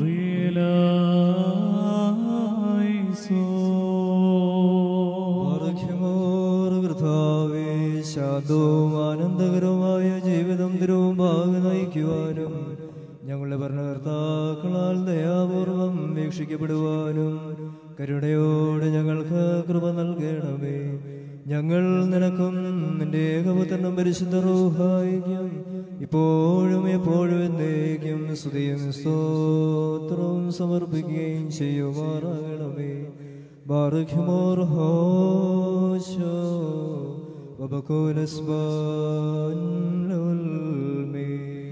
കർത്താവേ, ശാന്തവും ആനന്ദകരവുമായ ജീവിതം തിരുമുമ്പാകെ നയിക്കുവാനും ഞങ്ങളുടെ ഭരണകർത്താക്കളാൽ ദയാപൂർവം വീക്ഷിക്കപ്പെടുവാനും കരുണയോടെ ഞങ്ങൾക്ക് കൃപ നൽകണമേ. ഞങ്ങൾ നിനക്കും നിന്റെ ഏകപുത്രനും പരിശുദ്ധ റൂഹായിക്കും ഇപ്പോഴും എപ്പോഴും എന്നേക്കും സ്തുതിയും സ്തോത്രവും സമർപ്പിക്കുകയും ചെയ്യുമാറാകണമേ. ബാറഖ്മോർ ഹോശോ വബകുലസ്ബാൻ ലൗൽമേ.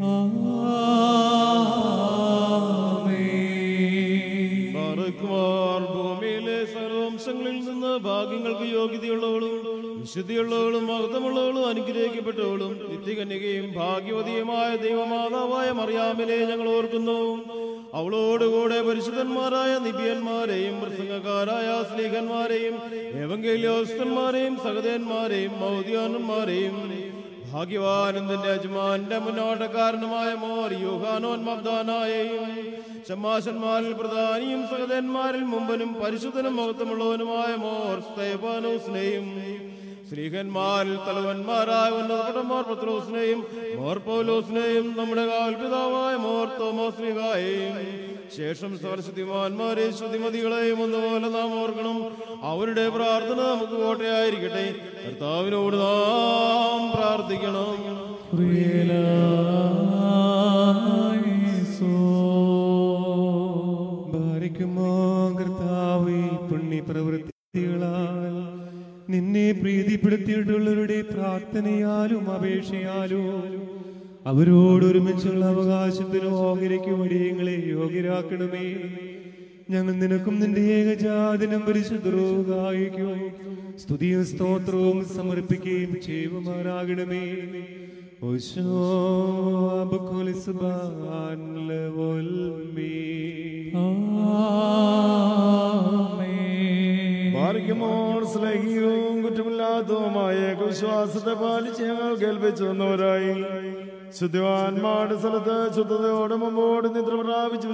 ഭൂമിയിലെ സർവംശങ്ങളിൽ നിന്ന് ഭാഗ്യങ്ങൾക്ക് യോഗ്യതയുള്ളവളും വിശുദ്ധിയുള്ളവളും മഹത്വമുള്ളവളും അനുഗ്രഹിക്കപ്പെട്ടവളും നിത്യകന്യകയും ഭാഗ്യവതിയുമായ ദൈവമാതാവായ മറിയാമിനെ ഞങ്ങൾ ഓർക്കുന്നു. അവളോടുകൂടെ പരിശുദ്ധന്മാരായ നിബിയന്മാരെയും പ്രസംഗക്കാരായ സ്ലീഹന്മാരെയും എവങ്കേലിയോസ്തന്മാരെയും സഹദേന്മാരെയും മൗദ്യാനന്മാരെയും ഭാഗ്യവാനും തന്റെ യജമാന്റെ മുന്നോട്ടക്കാരനുമായ മോർ യോഹാനോൻ മബ്ദാനായെയും ശമാശന്മാരിൽ പ്രധാനിയും സഹദേന്മാരിൽ മുമ്പനും പരിശുദ്ധനും മഹത്വമുള്ളവനുമായ മോർ സ്തേഫാനോസിനെയും സ്ലീഹന്മാരിൽ തലവന്മാരായ ഉന്നതപ്പെട്ട പത്രോസിനെയും മോർ പൗലോസിനെയും നമ്മുടെ കാൽപിതാവായ മോർ തോമോസ്ലിഹായെയും ശേഷം സർവശക്തിമാന്മാരെയും ശ്രുതിമതികളെയും ഒന്നുപോലെ നാം ഓർക്കണം. അവരുടെ പ്രാർത്ഥന നമുക്ക് കോട്ടയായിരിക്കട്ടെ. കർത്താവിനോട് നാം പ്രാർത്ഥിക്കണം. കർത്താവേ, പുണ്യപ്രവൃത്തികളാൽ നിന്നെ പ്രീതിപ്പെടുത്തിയിട്ടുള്ളവരുടെ പ്രാർത്ഥനയാലും അപേക്ഷയാലും അവരോടൊരുമിച്ചുള്ള അവകാശത്തിനും ഓഹരിക്കും വഴിയങ്ങളെ യോഗ്യരാക്കണമേ. ഞങ്ങൾ നിനക്കും നിന്റെ ഏകജാതനും പരിശുദ്ധരോഗായിക്കും സ്തുതിയും സ്തോത്രവും സമർപ്പിക്കുകയും ചെയ്യുമാറാകണമേ. സ്നേഹികവും കുറ്റമില്ലാത്തതുമായ വിശ്വാസത്തെ പാലിച്ച് ഞങ്ങൾ കേൾപ്പിച്ചു വന്നവരായി ശുദ്ധിവാന്മാരുടെ സ്ഥലത്ത് ശുദ്ധതയോടെ മുമ്പോട് നിദ്ര പ്രാപിച്ച്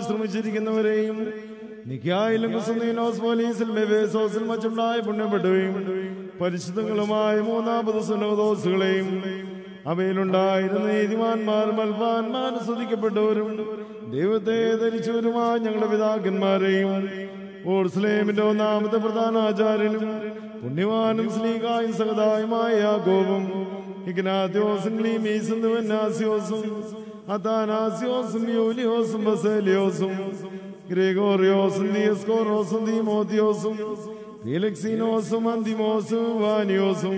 വിശ്രമിച്ചിരിക്കുന്നവരെയും നിക്കായിലും കുസുനീനോസ് പോലീസിൽ മെവേസോസിൽ മറ്റുണ്ടായി പുണ്യപ്പെടുകയും പരിശുദ്ധങ്ങളുമായ 3 സുന്നതോസുകളെയും അവയിലുണ്ടായിരുന്ന നീതിമാന്മാർ മൽപാന്മാർ സ്തുതിക്കപ്പെട്ടവരും ദൈവത്തെ ധരിച്ചവരുമായ ഞങ്ങളുടെ പിതാക്കന്മാരെയും ഓർസ്ലേമിന്റെ 1-ാമത്തെ പ്രധാനാചാര്യനും പുണ്യവാനും സ്ലീഹായും സഹതായുമായ യാക്കോബും ഇഗ്നാത്യോസും ക്ലീമീസും ദിവന്നാസ്യോസും അതാനാസ്യോസും യൂലിയോസും ബസേലിയോസും ഗ്രിഗോറിയോസും ദിയസ്കോറോസും ദീമോത്തിയോസും ഫീലക്സീനോസും അന്തിമോസും വാനിയോസും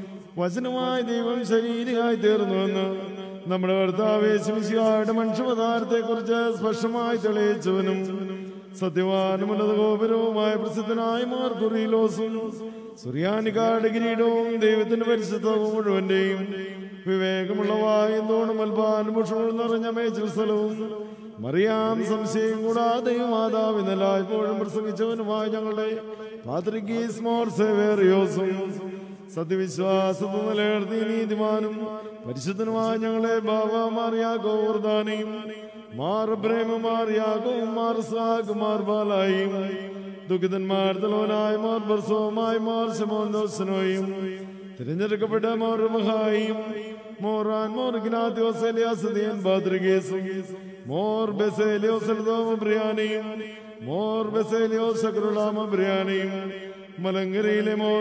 വചനമായ ദൈവം ശരീരമായി തീർന്നുവെന്ന് നമ്മുടെ കർത്താവേ ശിമിശിഹായുടെ മനുഷ്യപദാർത്ഥത്തെ കുറിച്ച് സ്പഷ്ടമായി തെളിയിച്ചവനും സത്യവാനും ഉന്നത ഗോപുരവുമായ പ്രസിദ്ധനായ മാർക്കുറിയിലോസും സുറിയാനിക്കാരുടെ കിരീടവും ദൈവത്തിന്റെ പരിശുദ്ധവും മുഴുവന്റെയും വിവേകമുള്ള വായും തോണും അൽപാനും പുഷ്പങ്ങൾ നിറഞ്ഞ മേച്ചിൽ സ്ഥലവും മറിയാം സംശയം കൂടാതെ മാതാവിനെല്ലായ്പ്പോഴും പ്രസംഗിച്ചവനുമായ ഞങ്ങളുടെ പാത്രികീസ് മോർ സേവേറിയോസും സത്യവിശ്വാസത്തിൽ നിലനിർത്തി നീതിമാനും പരിശുദ്ധനുമായ ഞങ്ങളെ ബാബ മാറിയാഗോർദാനയും മാർ ബ്രേമ മാറിയാഗവും മാർ സാഗ് മാർ ബാലായും ദുഃഖിതന്മാർ തലോനായ മാർ ബർസോമായ മാർ ശമോന്തോസനോയും തിരഞ്ഞെടുക്കപ്പെട്ട മോർ മഹായും മോറാൻ മോർ ഗ്നാത്യോസെലിയാസദിയൻ ബാദ്രികേസും മോർ ബെസേലിയോസൽദോമബ്രിയാനയും മോർ ബെസേലിയോസക്രുളാമബ്രിയാനയും മലങ്കരയിലെ മോർ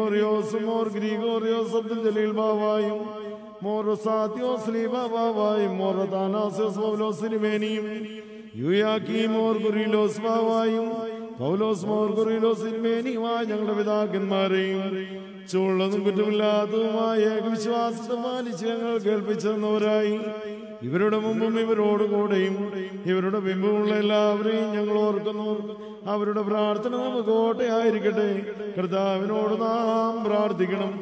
ഗ്രീഗോറിയോസ് അബ്ദുൽ ജലീൽ ബാവായും മോർ സാത്യോസ് ലീബ ബാവായും മോർ താനാസ്യോസ് പൗലോസ് സിനിമേനിയും യുയാക്കി മോർ കുറിലോസ് ബാവായും പൗലോസ് മോർ കുറിലോസ് സിനിമേനിയുമായ ഞങ്ങളുടെ പിതാക്കന്മാരെയും ചുള്ളതും കുറ്റമില്ലാത്തതുമായ ഏകവിശ്വാസത്തെ പാലിച്ച് ഞങ്ങൾ കേൾപ്പിച്ചെന്നവരായി ഇവരുടെ മുമ്പും ഇവരോട് കൂടെയും ഇവരുടെ ബിംബമുള്ള എല്ലാവരെയും ഞങ്ങൾ ഓർക്കുന്നു. അവരുടെ പ്രാർത്ഥന നമുക്ക് കോട്ടയായിരിക്കട്ടെ. കർത്താവിനോട് നാം പ്രാർത്ഥിക്കണം.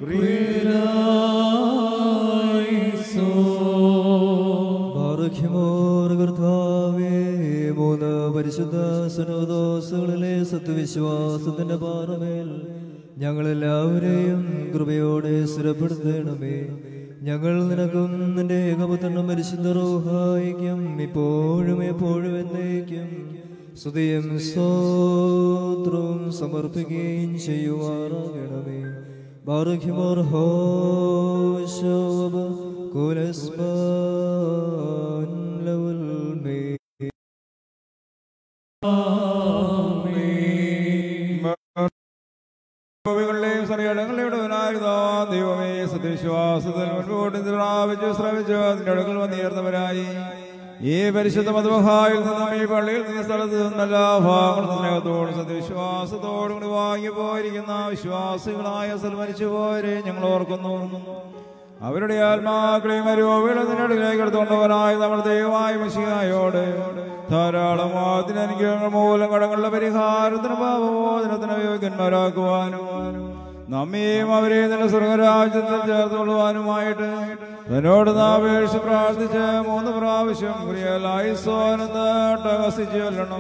കർത്താവേ, 3 പരിശുദ്ധ സുന്നതോസുകളിലെ സത്യവിശ്വാസത്തിന്റെ പാറമേൽ ഞങ്ങളെല്ലാവരെയും കൃപയോടെ സ്ഥിരപ്പെടുത്തണമേ. ഞങ്ങൾ നിനക്കും നിന്റെ ഏകപുത്രനും പരിശുദ്ധ റൂഹായിക്കും ഇപ്പോഴും എപ്പോഴും എന്നേക്കും സ്തുതിയും സ്തോത്രവും സമർപ്പിക്കുകയും ചെയ്യുവാറാകണമേ. ബാറുഖിമോർ ഹോശോബ കുലസ്മാൻ ലൗൽമേ. ദൈവമേ, സത്യവിശ്വാസത്തിൽ മുൻപോട്ട് പ്രാപിച്ച് ശ്രമിച്ചു അതിന്റെ അടുക്കൽ വന്നേർന്നവരായി ഈ പരിശുദ്ധ മതമഹായിൽ നിന്നും ഈ പള്ളിയിൽ നിന്ന് സ്ഥലത്ത് നിന്നും എല്ലാ ഭാഗങ്ങളും സ്നേഹത്തോടും സത്യവിശ്വാസത്തോടും കൂടി വാങ്ങി പോയിരിക്കുന്ന വിശ്വാസികളായ സൽമരിച്ചുപോരെ ഞങ്ങൾ ഓർക്കുന്നു. അവരുടെ ആത്മാക്കളെയും രോഗികളെ അടുക്കിലേക്ക് എടുത്തുകൊണ്ടവനായ നമ്മുടെ ദൈവമായ മിശിഹായോട് ധാരാളം അനുഗ്രഹങ്ങൾ മൂലം കടങ്ങളുടെ പരിഹാരത്തിന് പാപമോചനത്തിന് യോഗ്യന്മാരാക്കുവാനും നമ്മയും അവരെ നിന്റെ സ്വർഗരാജ്യത്തിൽ ചേർത്തുകൊള്ളുവാനുമായിട്ട് എന്നോട് നാപേക്ഷിച്ച് പ്രാർത്ഥിച്ച് 3 പ്രാവശ്യം കുറിയലായിസോനെന്ന് അട്ടഹസിച്ചു കൊല്ലണം.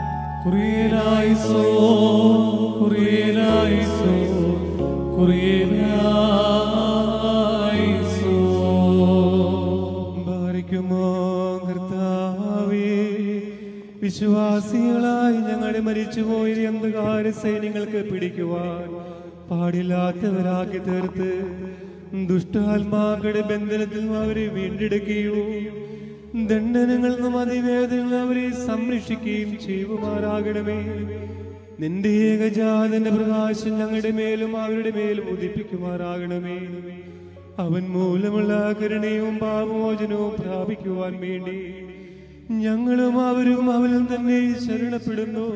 വിശ്വാസികളായി ഞങ്ങളുടെ മരിച്ചുപോയ അന്ധകാര സൈന്യങ്ങൾക്ക് പിടിക്കുവാൻ പാടില്ലാത്തവരാക്കി തീർത്ത് ദുഷ്ടാത്മാക്കളുടെ ബന്ധനത്തിൽ നിന്നും അവരെ വീണ്ടെടുക്കുകയോ ദണ്ഡനങ്ങളിൽ നിന്നും അതിവേദനകൾ അവരെ സംരക്ഷിക്കുകയും ചെയ്യുമാറാകണമേ. നിന്റെ ഏകജാതന്റെ പ്രകാശം ഞങ്ങളുടെ മേലും അവരുടെ മേലും ഉദിപ്പിക്കുമാറാകണമേ. അവൻ മൂലമുള്ള കരുണയും പാപമോചനവും പ്രാപിക്കുവാൻ വേണ്ടി ഞങ്ങളും അവരും അവനും തന്നെ ശരണപ്പെടുന്നു.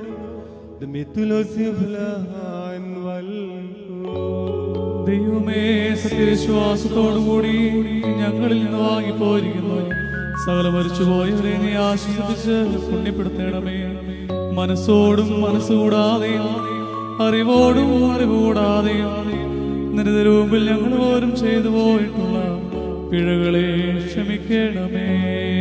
ദൈവമേ, സത്യവിശ്വാസത്തോടുകൂടി ഞങ്ങളിൽ നിന്ന് വാങ്ങിപ്പോയിരിക്കുന്നു സകല മരിച്ചുപോയവരെ നീ ആശ്വസിപ്പിച്ച് പുണ്യപ്പെടുത്തണമേ. മനസ്സോടും മനസ്സുകൂടാതെയും അറിവോടും അറിവുകൂടാതെയും നിന്റെ തിരുമുമ്പിൽ ഞങ്ങൾ ഓരും ചെയ്തു പോയിട്ടുള്ള പിഴകളെ ക്ഷമിക്കണമേ.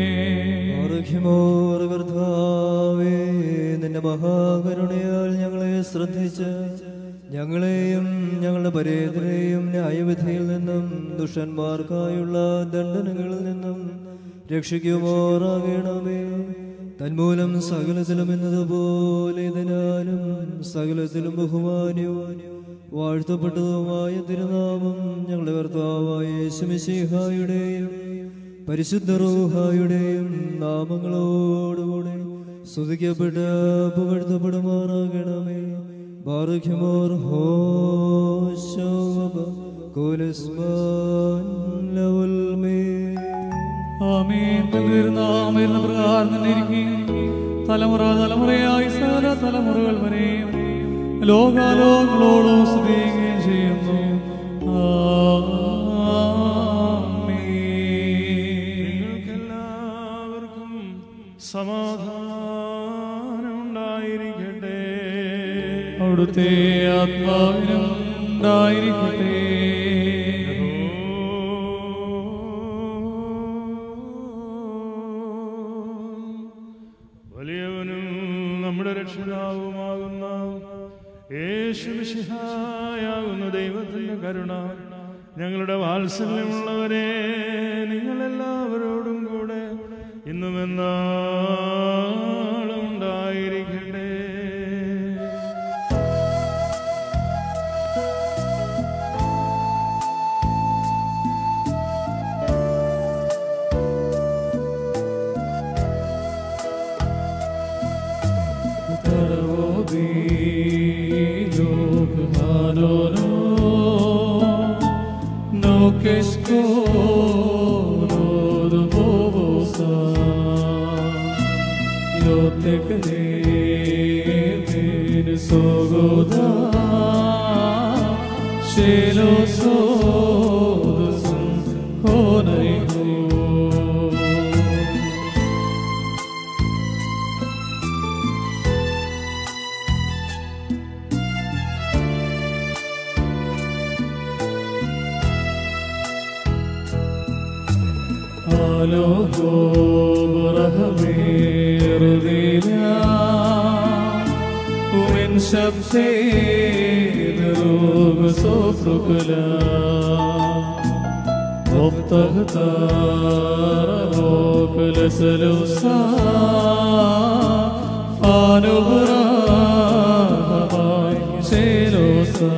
കർത്താവേ, നിന്റെ മഹാകരുണയാൽ ഞങ്ങളെ ശ്രദ്ധിച്ച് ഞങ്ങളെയും ഞങ്ങളുടെ പരേതരെയും ന്യായവിധിയിൽ നിന്നും ദുഷ്ടന്മാർക്കായുള്ള ദണ്ഡനങ്ങളിൽ നിന്നും രക്ഷിക്കുമാറാകണമേ. തന്മൂലം സകലത്തിലും എന്നതുപോലെ ഇതിനാലും സകലത്തിലും ബഹുമാന്യവും വാഴ്ത്തപ്പെട്ടതുമായ തിരുനാമം ഞങ്ങളുടെ കർത്താവായ യേശുമിശിഹായുടെയും പരിശുദ്ധ റൂഹായുടെയും നാമങ്ങളോടുകൂടെ സ്തുതിക്കപ്പെട്ട് പുകഴ്ത്തപ്പെടുമാറാകണമേ. ബാറഖ്യമോർ ഹോശോബ കുലസ്മാൻ ലവൽമേ. ആമേൻ. തിരുനാമം എന്ന പ്രകാരം തന്നെ ഇരിക്കുകയും തലമുറ തലമുറയായി സകല തലമുറകൾ വരെയും ലോകാലോകങ്ങളോടും സ്തുതിക്കുകയും ചെയ്യുന്നു. നിങ്ങൾക്കെല്ലാവർക്കും സമാധാനം ഉണ്ടായിരിക്കട്ടെ. അവിടുത്തെ ആത്മാവിനും ഉണ്ടായിരിക്കട്ടെ. വലിയവനും നമ്മുടെ രക്ഷിതാവുമാകുന്ന യേശുമിശിഹായാകുന്ന ദൈവത്തിന്റെ കരുണ ഞങ്ങളുടെ വാത്സല്യമുള്ളവരെ നിങ്ങളെല്ലാവരോടും കൂടെ ഇന്നും എന്നാളും ഉണ്ടായിരിക്കട്ടെ. Que escondo do povo yo te creí sogoda shelo sodos honai Aloho brahmir dina umin shabse drog sofrukla Oftahtar okla salusa Anubra shelosa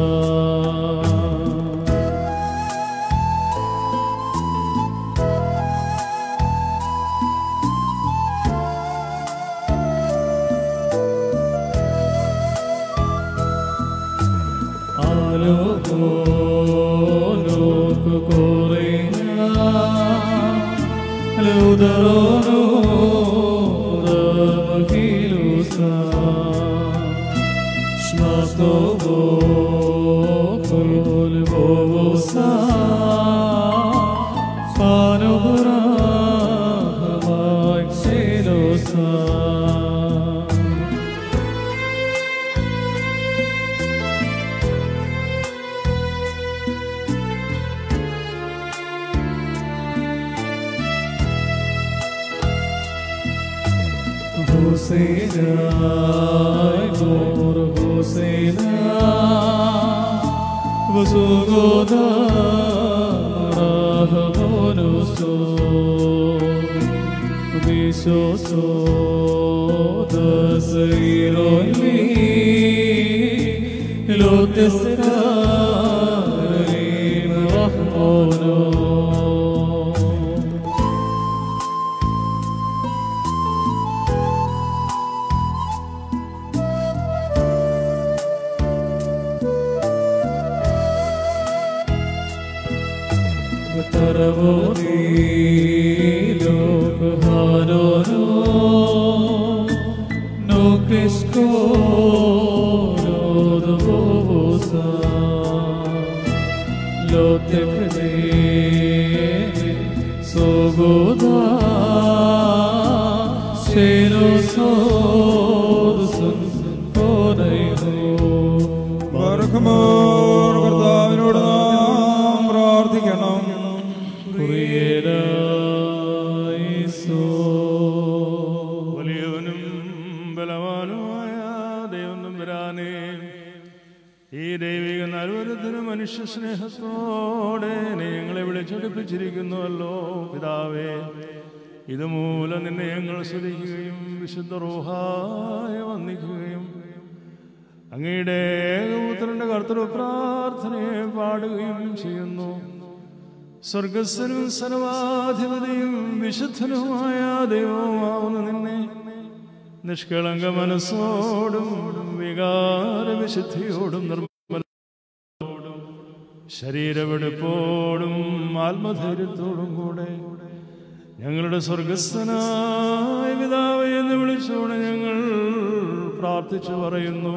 കർത്താവിനോട് നാം പ്രാർത്ഥിക്കണം. വലിയവനും ബലവാനുമായ ദൈവം തമ്പുരാനേ, ഈ ദൈവിക നരുവരത്തിന് മനുഷ്യ സ്നേഹത്തോടെ നീ ഞങ്ങളെ വിളിച്ചെടുപ്പിച്ചിരിക്കുന്നുവല്ലോ പിതാവേ. ഇതുമൂലം നിന്നെ ഞങ്ങൾ സ്തുതിക്കുകയും വിശുദ്ധ റൂഹായെ വന്ദിക്കുകയും അങ്ങയുടെ ഏകപുത്രന്റെ കർത്തൃ പ്രാർത്ഥനയെ പാടുകയും ചെയ്യുന്നു. സ്വർഗസ്ഥനും സർവാധിപതിയും വിശുദ്ധനുമായ ദൈവമാവുന്ന നിന്നെ നിഷ്കളങ്ക മനസ്സോടും വികാരവിശുദ്ധിയോടും നിർമ്മലോടും ശരീരവെടുപ്പോടും ആത്മധൈര്യത്തോടും കൂടെ ഞങ്ങളുടെ സ്വർഗസ്ഥനായ പിതാവേ എന്ന് വിളിച്ചുകൊണ്ട് ഞങ്ങൾ പ്രാർത്ഥിച്ചു പറയുന്നു.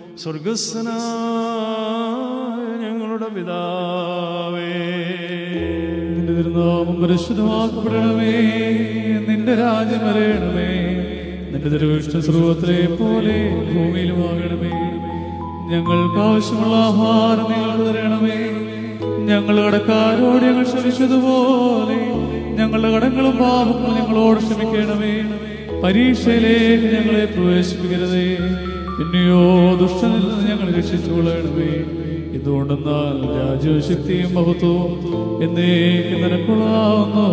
സ്വർഗസ്ഥനായ ഞങ്ങളുടെ പിതാവേ, നിന്റെ തിരുനാമം പരിശുദ്ധമാക്കപ്പെടണമേ. നിന്റെ രാജ്യം വരയണമേ. നിന്റെ തിരുവിഷ്ട സർവ്വത്തിലെ പോലെ ഭൂമിയിലുമാകണമേ. ഞങ്ങൾക്ക് ആവശ്യമുള്ള ആഹാരം ഞങ്ങൾക്ക് തരണമേ. ഞങ്ങളുടെ കടക്കാരോട് ഞങ്ങൾ ക്ഷമിച്ചതുപോലെ ഞങ്ങളുടെ കടങ്ങളും പാപങ്ങളും ഞങ്ങളോട് ക്ഷമിക്കണമേ. പരീക്ഷയിലേക്ക് ഞങ്ങളെ പ്രവേശിപ്പിക്കരുതേ, പിന്നെയോ ദുഷ്ടനിൽ നിന്ന് ഞങ്ങൾ രക്ഷിച്ചുകൊള്ളണമേ. ഇതുകൊണ്ടെന്നാൽ രാജ്യവും ശക്തിയും മഹത്വവും എന്നേക്കും നിനക്കുള്ളതാകുന്നു.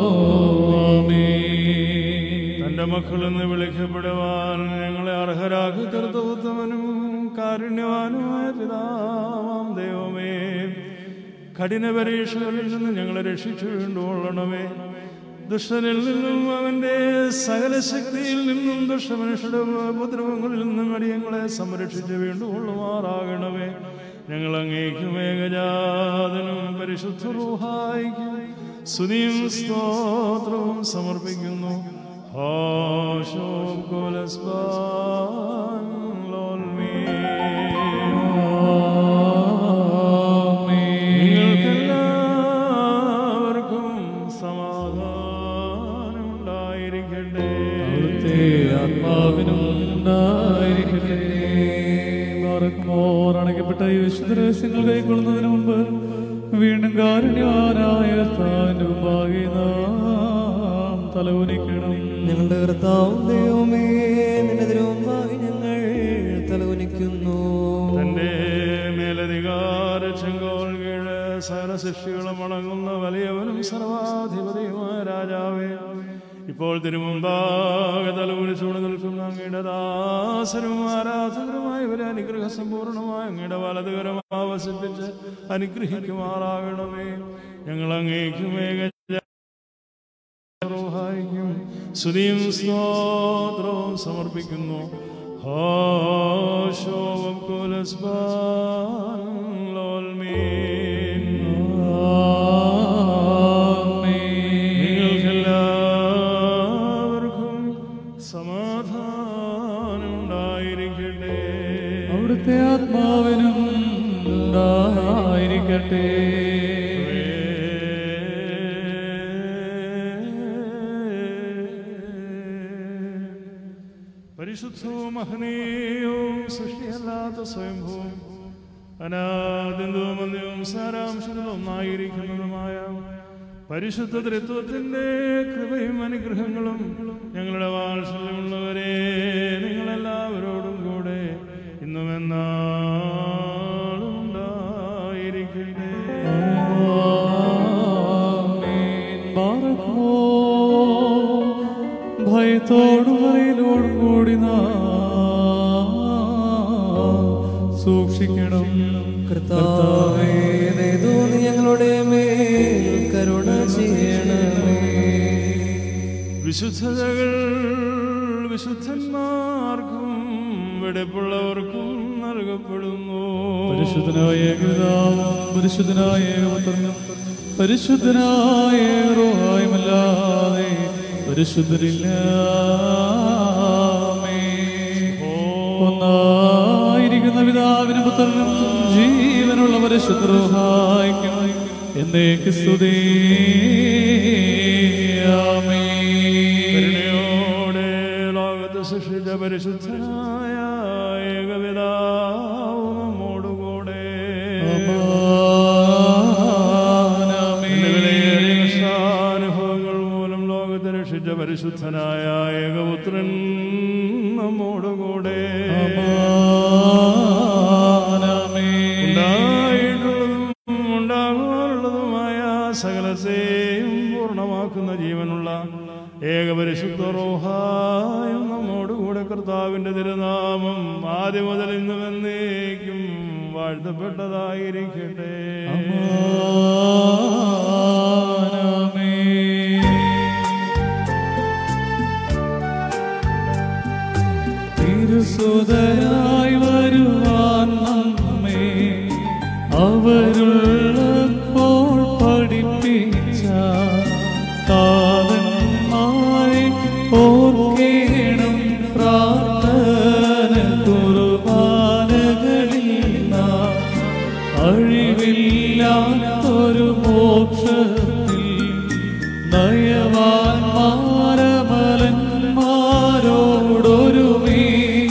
ആമേൻ. തന്റെ മക്കളെന്ന് വിളിക്കപ്പെടുവാൻ ഞങ്ങളെ അർഹരാക്കി തീർത്ത ഉത്തമനും കാരുണ്യവാനുമായ പിതാവാം ദൈവമേ, കഠിന പരീക്ഷകളിൽ നിന്ന് ഞങ്ങളെ രക്ഷിച്ചു വീണ്ടുകൊള്ളണമേ. ദുഷ്ടനിൽ നിന്നും അവന്റെ സകല ശക്തിയിൽ നിന്നും ദുഷ്ടമനുഷ്യരുടെ ഉപദ്രവങ്ങളിൽ നിന്നും അടിയങ്ങളെ സംരക്ഷിച്ച് വീണ്ടുകൊള്ളുമാറാകണമേ. ഞങ്ങൾ അങ്ങേക്കും ഏകജാതനും പരിശുദ്ധ റൂഹായിക്കും സ്തുതിയും സ്തോത്രവും സമർപ്പിക്കുന്നു. നിങ്ങൾക്കെല്ലാവർക്കും സമാധാനം ഉണ്ടായിരിക്കട്ടെ. അവിടുത്തെ ആത്മാവിനും ഉണ്ടായിരിക്കട്ടെ. അണയ്ക്കപ്പെട്ട ഈ വിശുദ്ധ രഹസ്യങ്ങൾ കൈക്കൊള്ളുന്നതിന് മുമ്പ് വീണ്ടും കാരുണ്യവാനായ കർത്താവിന്റെ മുമ്പാകെ നാം തലകുനിക്കണം. ഞങ്ങളുടെ കർത്താവും ദൈവമേ, നിന്റെ തിരുമുമ്പാകെ ഞങ്ങൾ തലകുനിക്കുന്നു. തന്റെ മേലധികാര ചെങ്കോൽ കീഴ് സകല സൃഷ്ടികളും അടങ്ങുന്ന വലിയവനും സർവാധിപതിയുമായ രാജാവേ, ഇപ്പോൾ തിരുമുമ്പാകെ തലകുനിച്ചുകൊണ്ട് നിൽക്കുന്ന അങ്ങയുടെ ദാസരും ആരാധകരുമായ ഇവരെ അനുഗ്രഹ സമ്പൂർണമായ അങ്ങയുടെ വലതുകരം ആവസിപ്പിച്ച് അനുഗ്രഹിക്കുമാറാകണമേ. ഞങ്ങൾ അങ്ങേക്കും ഏകജാതനും സ്തുതിയും സ്തോത്രവും സമർപ്പിക്കുന്നു. നിങ്ങൾക്കെല്ലാവർക്കും സമാധാനം ഉണ്ടായിരിക്കട്ടെ. അവിടുത്തെ ആത്മാവിനും ഉണ്ടായിരിക്കട്ടെ. പരിശുദ്ധവും മഹനീയവും സൃഷ്ടിയല്ലാത്ത സ്വയംഭൂവും അനാദിന്ദവും അന്ത്യവും സാരാംശങ്ങളും ഒന്നായിരിക്കുന്നതുമായ പരിശുദ്ധ ത്രിത്വത്തിന്റെ കൃപയും അനുഗ്രഹങ്ങളും ഞങ്ങളുടെ വാത്സല്യമുള്ളവരെ നിങ്ങളെല്ലാവരോടും കൂടെ ഇന്നും എന്നാളും ഉണ്ടായിരിക്കട്ടെ. ഭയത്തോടും അറിയിലോടും കൂടി സൂക്ഷിക്കണം. കർത്താവേ, ദയതോന്നി ഞങ്ങളുടെ മേൽ കരുണ ചെയ്യണമേ. വിശുദ്ധതകൾ വിശുദ്ധന്മാർക്കും വെടിപ്പുള്ളവർക്കും നൽകപ്പെടുന്നു. പരിശുദ്ധനായ പിതാവും പരിശുദ്ധനായ പുത്രനും പരിശുദ്ധനായ റൂഹായുമല്ലാതെ പരിശുദ്ധരില്ല. ഒന്നായിരിക്കുന്ന പിതാവിനും പുത്രനും ജീവനുള്ള പരിശുദ്ധ റൂഹായ്ക്കും എന്നേക്ക് സ്തുതി. കരുണയോടെ ലോകത്ത് സൃഷ്ടിച്ച പരിശുദ്ധനായ ഏകപിതാവ് നമ്മോടുകൂടെ അനുഭവങ്ങൾ മൂലം ലോകത്തെ രക്ഷിച്ച പരിശുദ്ധനായ ഏകപുത്രൻ നമ്മോടുകൂടെ ഉണ്ടായിട്ടുള്ളതും ഉണ്ടാകുവാനുള്ളതുമായ സകലത്തെയും പൂർണ്ണമാക്കുന്ന ജീവനുള്ള ഏകപരിശുദ്ധ റൂഹായും നമ്മോടുകൂടെ കർത്താവിൻ്റെ തിരുനാമം ആദ്യം മുതൽ ഇന്നും എന്നേക്കും വാഴ്ത്തപ്പെട്ടതായിരിക്കട്ടെ. തിരുസുതരായി വരുവാൻ നമ്മെ അവരുള്ളപ്പോൾ പഠിപ്പിച്ച താതന്മാരെ ഓർക്കേണം. പ്രാർത്ഥന കുർബാനകളിൽ നാം അഴിവില്ലാത്തൊരു മോക്ഷത്തിൽ നയവാന്മാരമലന്മാരോടൊരുമേ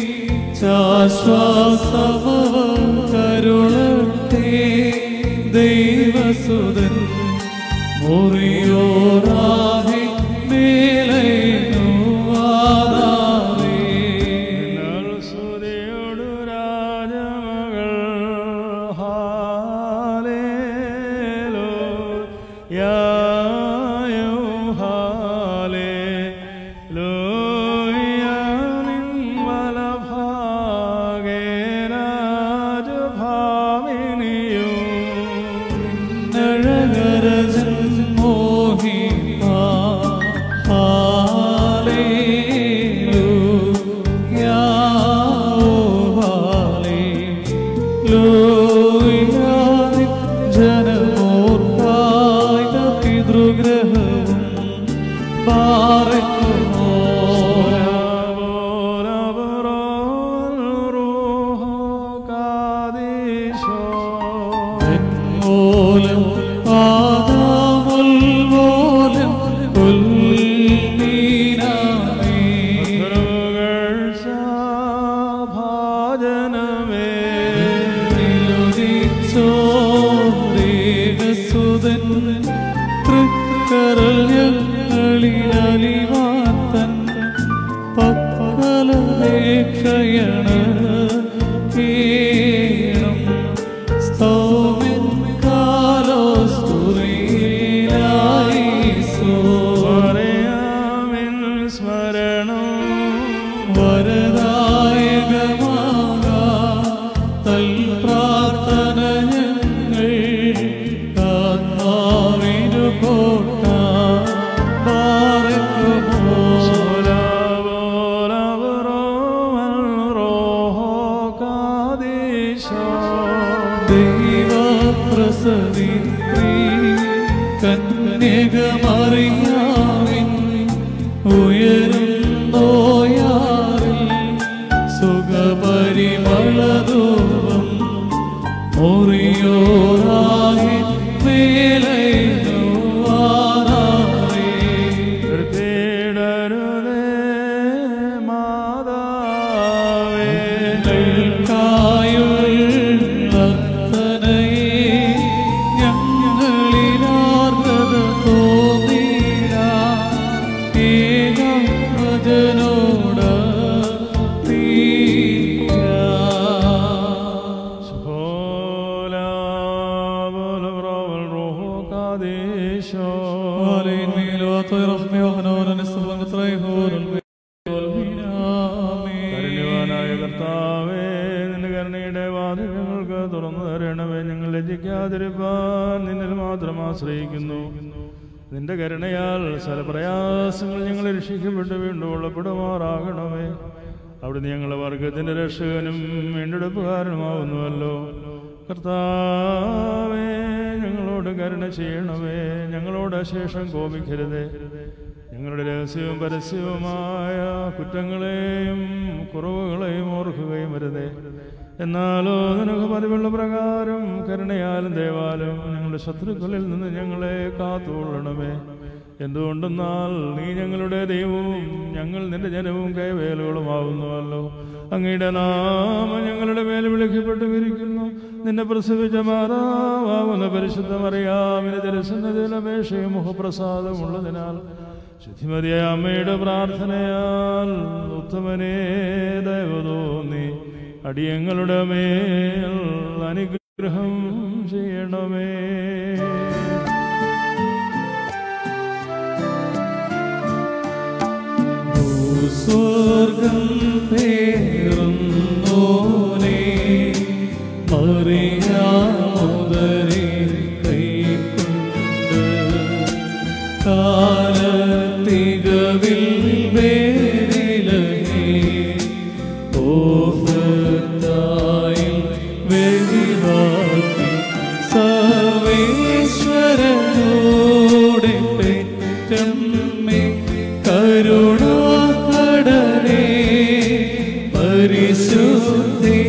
ശ്വാസമവം കരുളട്ടെ. ദൈവസുതൻ മുറിയോറാഹെ മേലൈനു ആദാവേ. സ്തുതിയോടു രാജമകൾ ഹാലേലൂയ ഹാലേലൂയ. നിൻ വലഭാഗേ രാജഭാമിനിയും നഴകരജൻ മോഹിപ്പാ ഹാലേലൂയ ഹാലേലൂയ. ജനമോർക്കായ പിതൃഗ്രഹവും പാറയ്ക്കുമോ മൂലം പാദമുൽമൂലം ഉൽമീനാമേ. ഭാജനമേ ോസുതൻ തൃക്കരൽ ഞങ്ങളിലലിവാത്തൻ പക്കലക്ഷയണ കേണം. സ്തോമൻ കാലോസ്തുരീലായിസോ പറയാമിൻ സ്മരണം വരദായകമാകാ തൽ പ്രാർത്ഥന ഞങ്ങൾ കാത്മാവിനു കോട്ട പാറയ്ക്കുമോ ദൈവപ്രസവിത്രീ കന്യകമറിയാവിൻ ഉയരുന്നോയാറിൽ സുഖപരിമളധൂപം മുറിയോറാഹെ മേലൈനു ആദാവേ. മാതാവേ കായുള്ളർത്തനയെ ഞങ്ങളിലാർദ്രത തോന്നിട ഏകവചനോട് കരുണ്യവാനായ കർത്താവേ, നിന്റെ കരുണയുടെ വാതിലുകൾക്ക് തുറന്നു തരണമേ. ഞങ്ങൾ ലജ്ജിക്കാതിരുപ്പാൻ നിന്നിൽ മാത്രം ആശ്രയിക്കുന്നു. നിന്റെ കരുണയാൽ സകലപ്രയാസങ്ങൾ ഞങ്ങൾ രക്ഷിക്കപ്പെട്ട് വീണ്ടും ഉള്ളപ്പെടുമാറാകണമേ. അവിടുന്ന് ഞങ്ങളുടെ വർഗത്തിന്റെ രക്ഷകനും വീണ്ടെടുപ്പുകാരനുമാവുന്നുവല്ലോ. കർത്താവേ, ഞങ്ങളോട് കരുണ ചെയ്യണമേ. ഞങ്ങളോട് അശേഷം കോപിക്കരുതേ. ഞങ്ങളുടെ രഹസ്യവും പരസ്യവുമായ കുറ്റങ്ങളെയും കുറവുകളെയും ഓർക്കുകയും വരുതേ. എന്നാലോ നിനക്ക് പതിവുള്ള പ്രകാരം കരുണയാലും ദയവാലും ഞങ്ങളുടെ ശത്രുക്കളിൽ നിന്ന് ഞങ്ങളെ കാത്തുകൊള്ളണമേ. എന്തുകൊണ്ടെന്നാൽ നീ ഞങ്ങളുടെ ദൈവവും ഞങ്ങൾ നിന്റെ ജനവും കൈവേലുകളുമാവുന്നുവല്ലോ. അങ്ങയുടെ നാമം ഞങ്ങളുടെ മേൽ വിളിക്കപ്പെട്ടു വിരിക്കുന്നു. നിന്നെ പ്രസവിച്ച മാതാവാകുന്ന പരിശുദ്ധ മറിയാമിന്റെ തിരുസന്നിധിയിൽ അപേക്ഷയും മുഖപ്രസാദമുള്ളതിനാൽ ശുദ്ധിമതിയായ അമ്മയുടെ പ്രാർത്ഥനയാൽ ഉത്തമനേ ദയവ് തോന്നി അടിയങ്ങളുടെ മേൽ അനുഗ്രഹം ചെയ്യണമേ. മറിയാമുദരേ കൈക്കൊണ്ട് കാലത്തികവിൽ വേദിലഹേ ഓഫത്തായി വെളിവാക്കി സർവേശ്വരനോടെ പെറ്റമ്മേ കരുണാകടലേ പരിശുദ്ധി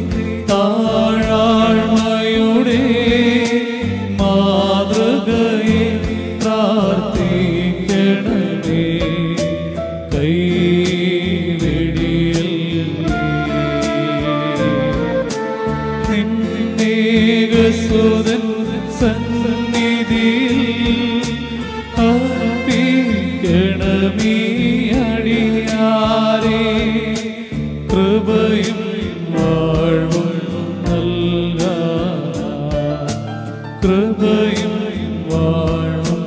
താഴാഴ്മയുടെ മാതൃകയെ പ്രാർത്ഥിക്കണമേ കൈവെടിയല്ലേ നിന്നേകസുതൻ സന്നിധിയിൽ അർപ്പിക്കണമേ അടിയാരേ കൃപയും വാഴ്വും നൽകാൻ കൃപയും വാഴ്വും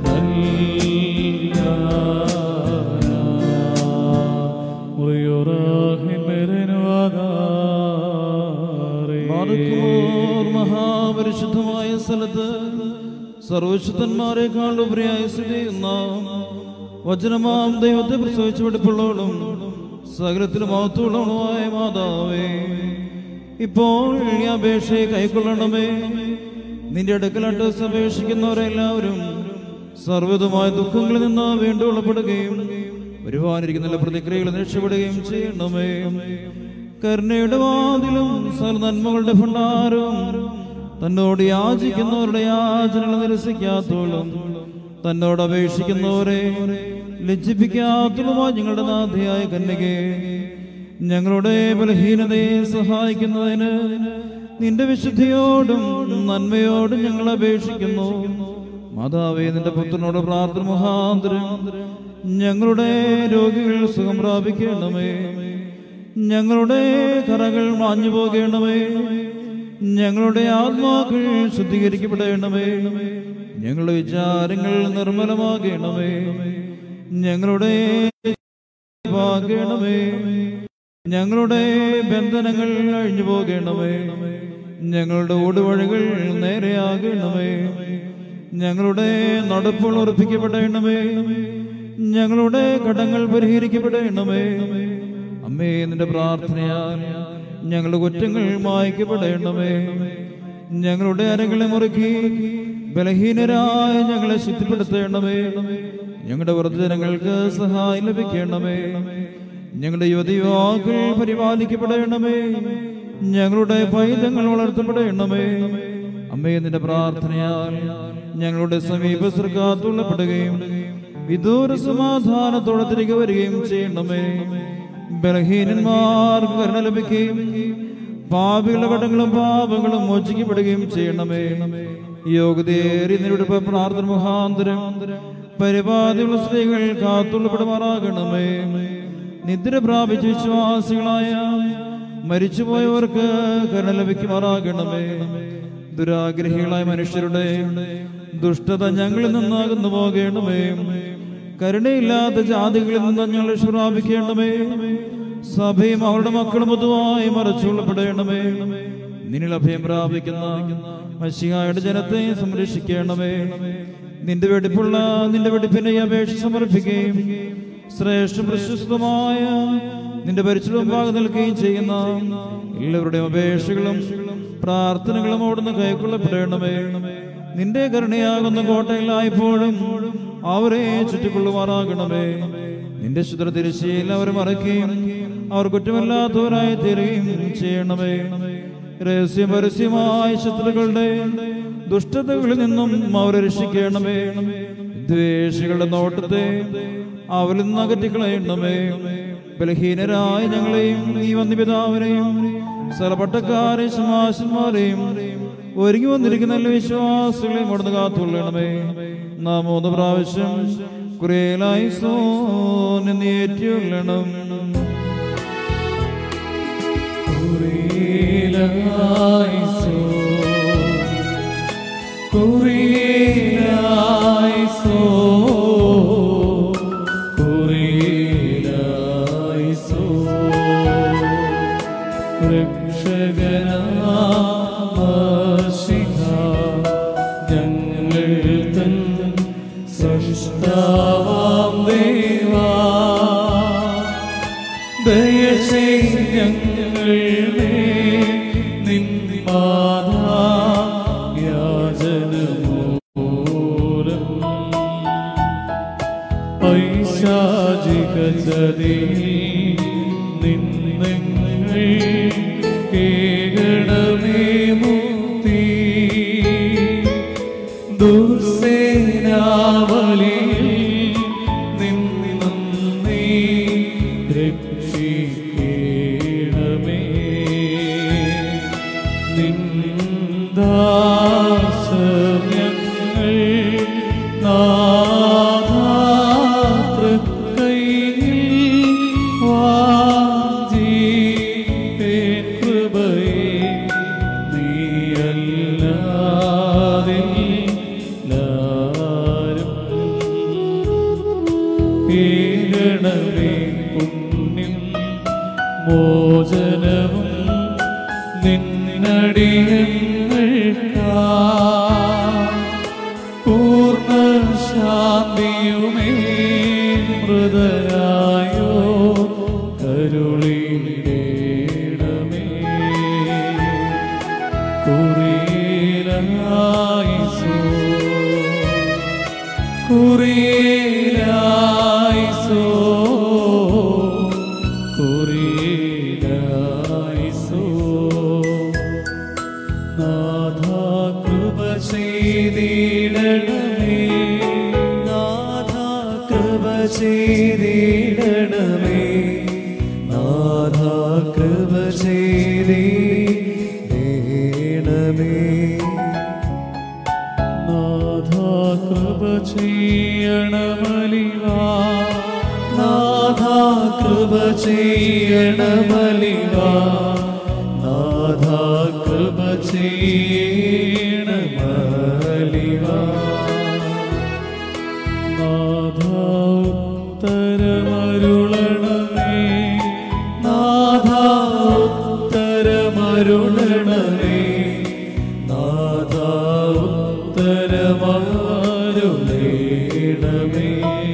മഹാപരിശുദ്ധമായ സ്ഥലത്ത് സർവശുദ്ധന്മാരെക്കാൾ ഉപരിയായി സ്ഥിതി ചെയ്യുന്ന വചനമാം ദൈവത്തെ പ്രസവിച്ചു വെടിപ്പുള്ളവളും സകലത്തിലും മഹത്വമുള്ളവളുമായ മാതാവേ, ഇപ്പോൾ ഈ അപേക്ഷയെ കൈക്കൊള്ളണമേ. നിന്റെ അടുക്കലാട്ട് അപേക്ഷിക്കുന്നവരെല്ലാവരും സർവ്വതുമായ ദുഃഖങ്ങളിൽ നിന്ന് വീണ്ടുകൊള്ളപ്പെടുകയും വരുവാനിരിക്കുന്ന പ്രതിക്രിയകൾ രക്ഷപ്പെടുകയും ചെയ്യണമേ. കരുണയുടെ വാതിലും സർവ്വനന്മകളുടെ ഭണ്ഡാരവും തന്നോട് യാചിക്കുന്നവരുടെ യാചനകൾ നിരസിക്കാത്തോളം തന്നോട് അപേക്ഷിക്കുന്നവരെ ലജ്ജിപ്പിക്കാത്തതുമായ ഞങ്ങളുടെ നാഥയായ കന്യകേ, ഞങ്ങളുടെ ബലഹീനതയെ സഹായിക്കുന്നതിന് നിന്റെ വിശുദ്ധിയോടും നന്മയോടും ഞങ്ങൾ അപേക്ഷിക്കുന്നു. മാതാവേ, നിന്റെ പുത്രനോട് പ്രാർത്ഥന മുഖാന്തരം ഞങ്ങളുടെ രോഗികൾ സുഖം പ്രാപിക്കണമേ. ഞങ്ങളുടെ കറകൾ മാഞ്ഞു പോകണമേ. ഞങ്ങളുടെ ആത്മാക്കൾ ശുദ്ധീകരിക്കപ്പെടണമേ. ഞങ്ങളുടെ വിചാരങ്ങൾ നിർമ്മലമാകണമേ. ഞങ്ങളുടെ ഞങ്ങളുടെ ബന്ധനങ്ങൾ അഴിഞ്ഞു പോകണമേ. ഞങ്ങളുടെ ഓടുവഴികൾ നേരെയാകണമേ. ഞങ്ങളുടെ നടപ്പുകൾ ഉറപ്പിക്കപ്പെടണമേ. ഞങ്ങളുടെ കടങ്ങൾ പരിഹരിക്കപ്പെടണമേ. അമ്മേ, നിന്റെ പ്രാർത്ഥനയാൽ ഞങ്ങളുടെ കുറ്റങ്ങൾ മായ്ക്കപ്പെടണമേ. ഞങ്ങളുടെ അരകളെ മുറുക്കി ബലഹീനരായ ഞങ്ങളെ ശുദ്ധിപ്പെടുത്തണമേ. ഞങ്ങളുടെ വൃദ്ധജനങ്ങൾക്ക് സഹായം ലഭിക്കണമേ. ഞങ്ങളുടെ യുവതിയുവാക്കൾ പരിപാലിക്കപ്പെടണമേ. ഞങ്ങളുടെ പൈതങ്ങൾ വളർത്തപ്പെടണമേ. അമ്മേ, നിന്റെ പ്രാർത്ഥനയാൽ ഞങ്ങളുടെ സമീപസ്ഥർ കാത്തുള്ളപ്പെടുകയും വിദൂര സമാധാനത്തോടെ തിരികെ വരികയും ചെയ്യണമേ. ബലഹീനന്മാർക്ക് കരുണ ലഭിക്കുകയും പാപികളുടെ കടങ്ങളും പാപങ്ങളും മോചിക്കപ്പെടുകയും ചെയ്യണമേ. യോഗ്യതയേറിയ നിരുടെ പ്രാർത്ഥന മുഖാന്തരം പരിപാടിയുള്ള സ്ത്രീകൾ കാത്തുള്ളപ്പെടുമാറാകണമേ. നിദ്ര പ്രാപിച്ച വിശ്വാസികളായ മരിച്ചുപോയവർക്ക് കരുണ ലഭിക്കുമാറാകണമേ. ദുരാഗ്രഹികളായ മനുഷ്യരുടെ ദുഷ്ടത ഞങ്ങളിൽ നിന്നാകുന്നു പോകണമേ. കരുണയില്ലാത്ത ജാതികളിൽ നിന്ന് ഞങ്ങൾ പ്രാപിക്കണമേ. സഭയും അവരുടെ മക്കളും പൊതുവായി മറച്ചുകൊള്ളപ്പെടണമേ. നിന്നിൽ അഭയം പ്രാപിക്കുന്ന മശിഹായുടെ ജനത്തെ സംരക്ഷിക്കണമേ. നിന്റെ വെടിപ്പിനെ അപേക്ഷ സമർപ്പിക്കുകയും ശ്രേഷ്ഠ പ്രശസ്തമായ നിന്റെ പരിശുദ്ധ ഭാഗം നൽകുകയും ചെയ്യുന്ന എല്ലാവരുടെയും അപേക്ഷകളും പ്രാർത്ഥനകളും അവിടുന്ന് കൈക്കൊള്ളപ്പെടണമേ. നിന്റെ കരുണയാകുന്ന കോട്ടയിലായപ്പോഴും അവരെ ചുറ്റിക്കൊള്ളുമാറാകണമേ. നിന്റെ ശുദ്ര തിരശ്ശീല അവരെ മറക്കുകയും അവർ കുറ്റമല്ലാത്തവരായി തീരുകയും ചെയ്യണമേ. പരസ്യമായ ശത്രുക്കളുടെ ദുഷ്ടതകളിൽ നിന്നും അവരെ രക്ഷിക്കണമേ. ദ്വേഷികളുടെ നോട്ടത്തെ അവരിൽ നിന്ന് അകറ്റിക്കളയണമേ. ബലഹീനരായ ഞങ്ങളെയും ഈ വന്യപിതാവിനെയും സ്ഥലപട്ടക്കാരെയും ശമാശന്മാരെയും ഒരുങ്ങി വന്നിരിക്കുന്ന എല്ലാ വിശ്വാസികളെയും അവിടുന്ന് കാത്തുകൊള്ളണമേ. നാം 3 പ്രാവശ്യം കുറേലായി സോന്നേറ്റുകൊള്ളണം. Kurila iso സ്രഷ്ടാവാം ദേവാ ദയചെയ്ത് ഞങ്ങളുടെ യാചനമൂലം പൈശാചിക ചതിയിൽ നിന്നങ്ങൾ കേകണമേ മുക്തി ദുർസേനാവലിയിൽ നിന്നും നീ രക്ഷിക്കണമേ നിന്ദാസനങ്ങൾ നാഥാതൃക്കൈയിൽ വാഞ്ചിപ്പേൻ കൃപയെ നീയല്ലാതില്ലാരും കേകണമേ പുണ്യം മോചനവും നിന്നടിയങ്ങൾക്കാ പൂർണ്ണ ശാന്തിയുമേ മൃതരായോ കരുളിടേണമേ കുറിയിലായിസോ കുറിയിലായിസോ കുറിയിലായിസോ നാഥാ കൃപ ചെയ്തിടണമേ നാഥാ കൃപ ചെയ്തിടണമേ നാഥാ കൃപ ചെയ്തിടണമേ നാഥാ കൃപ ചെയ്യണമലിവാ നാഥാ കൃപ ചെയ്യണമലിവാ നാഥാ കൃപ ചെയ്യണമലിവാ നാഥാ ഉത്തരമരുളണമേ നാഥാ ഉത്തരമരുളണമേ നാഥാ ഉത്തരമരുളണമേ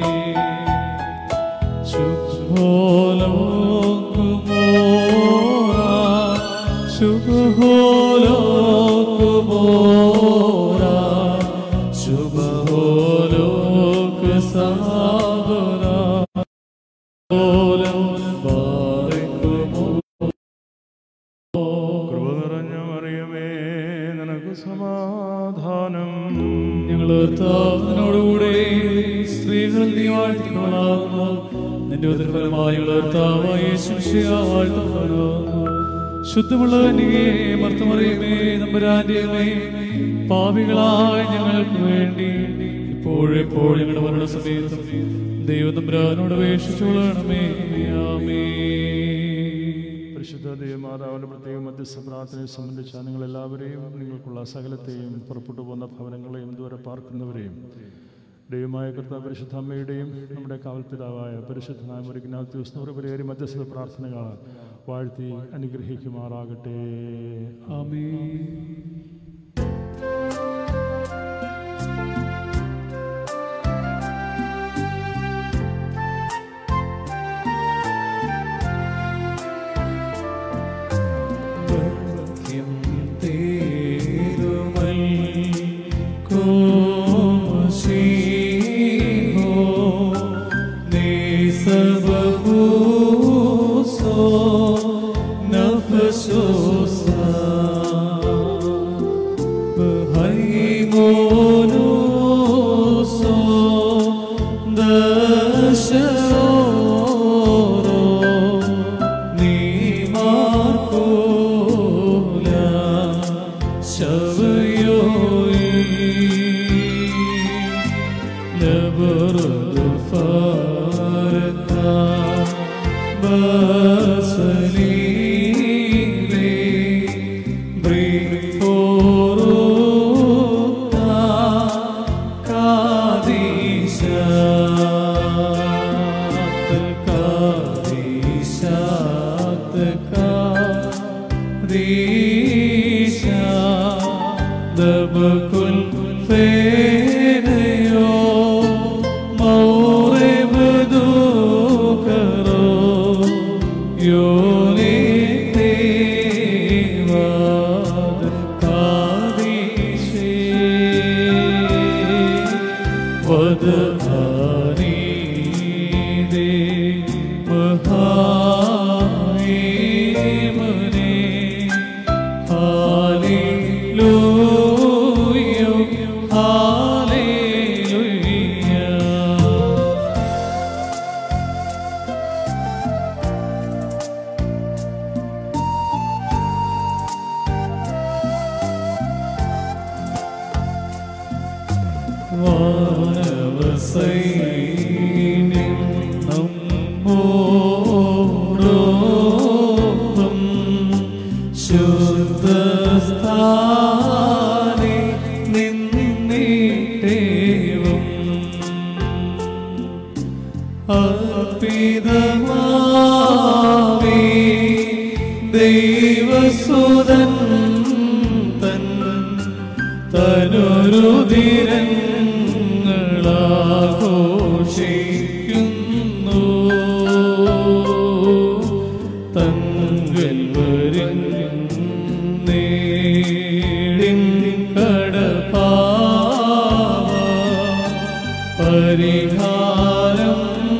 കൃപ നിറഞ്ഞ മറിയമേ നിനക്ക് സമാധാനം. ഞങ്ങൾ കർത്താവിനോടുകൂടെ സ്ത്രീകൾ നീ വാഴ്ത്തിക്കൊള്ളാവുന്നു നിന്റെ ഉദരഫലമായി കർത്താവായ യേശുമിശിഹാ വാഴ്ത്തപ്പെടുന്നു. ശുദ്ധമുള്ള കന്യകേ മർത്തമറിയമേ നമ്പുരാന്റെ അമ്മേ പാപികളായ ഞങ്ങൾക്ക് വേണ്ടി ഇപ്പോഴെപ്പോഴും ഞങ്ങളുടെ മരണസമയത്തും ദൈവം തമ്പുരാനോട് അപേക്ഷിച്ചുകൊള്ളണമേ. പരിശുദ്ധ ദേവമാതാവിന്റെ പ്രത്യേക മധ്യസ്ഥ പ്രാർത്ഥനയെ സംബന്ധിച്ച നിങ്ങളെല്ലാവരെയും നിങ്ങൾക്കുള്ള സകലത്തെയും പുറപ്പെട്ടു പോകുന്ന ഭവനങ്ങളെയും ദൂരെ പാർക്കുന്നവരെയും ദൈവമായ കർത്താവ് പരിശുദ്ധ അമ്മയുടെയും നമ്മുടെ കാവൽപിതാവായ പരിശുദ്ധനായ മരിഗ്നാത്യൂസ് നൂറുപരിയേറി മധ്യസ്ഥ പ്രാർത്ഥനകളാൽ വാഴ്ത്തി അനുഗ്രഹിക്കുമാറാകട്ടെ. ആമേൻ. വദാനീദേ മഹായേമനേ ഹല്ലേലൂയ ഹല്ലേലൂയ. വാനവസൈന്യം നമ്മോടൊപ്പം ശുദ്ധസ്ഥാനെ നിന്നിട്ടേവം അർപ്പിതമാവേ ദൈവസുതൻ തൻ തനുരുതിരങ്ങളാഘോഷിക്കുന്നു തങ്കൽ വരും നേടിൻ കടപ്പാവ പരിഹാരം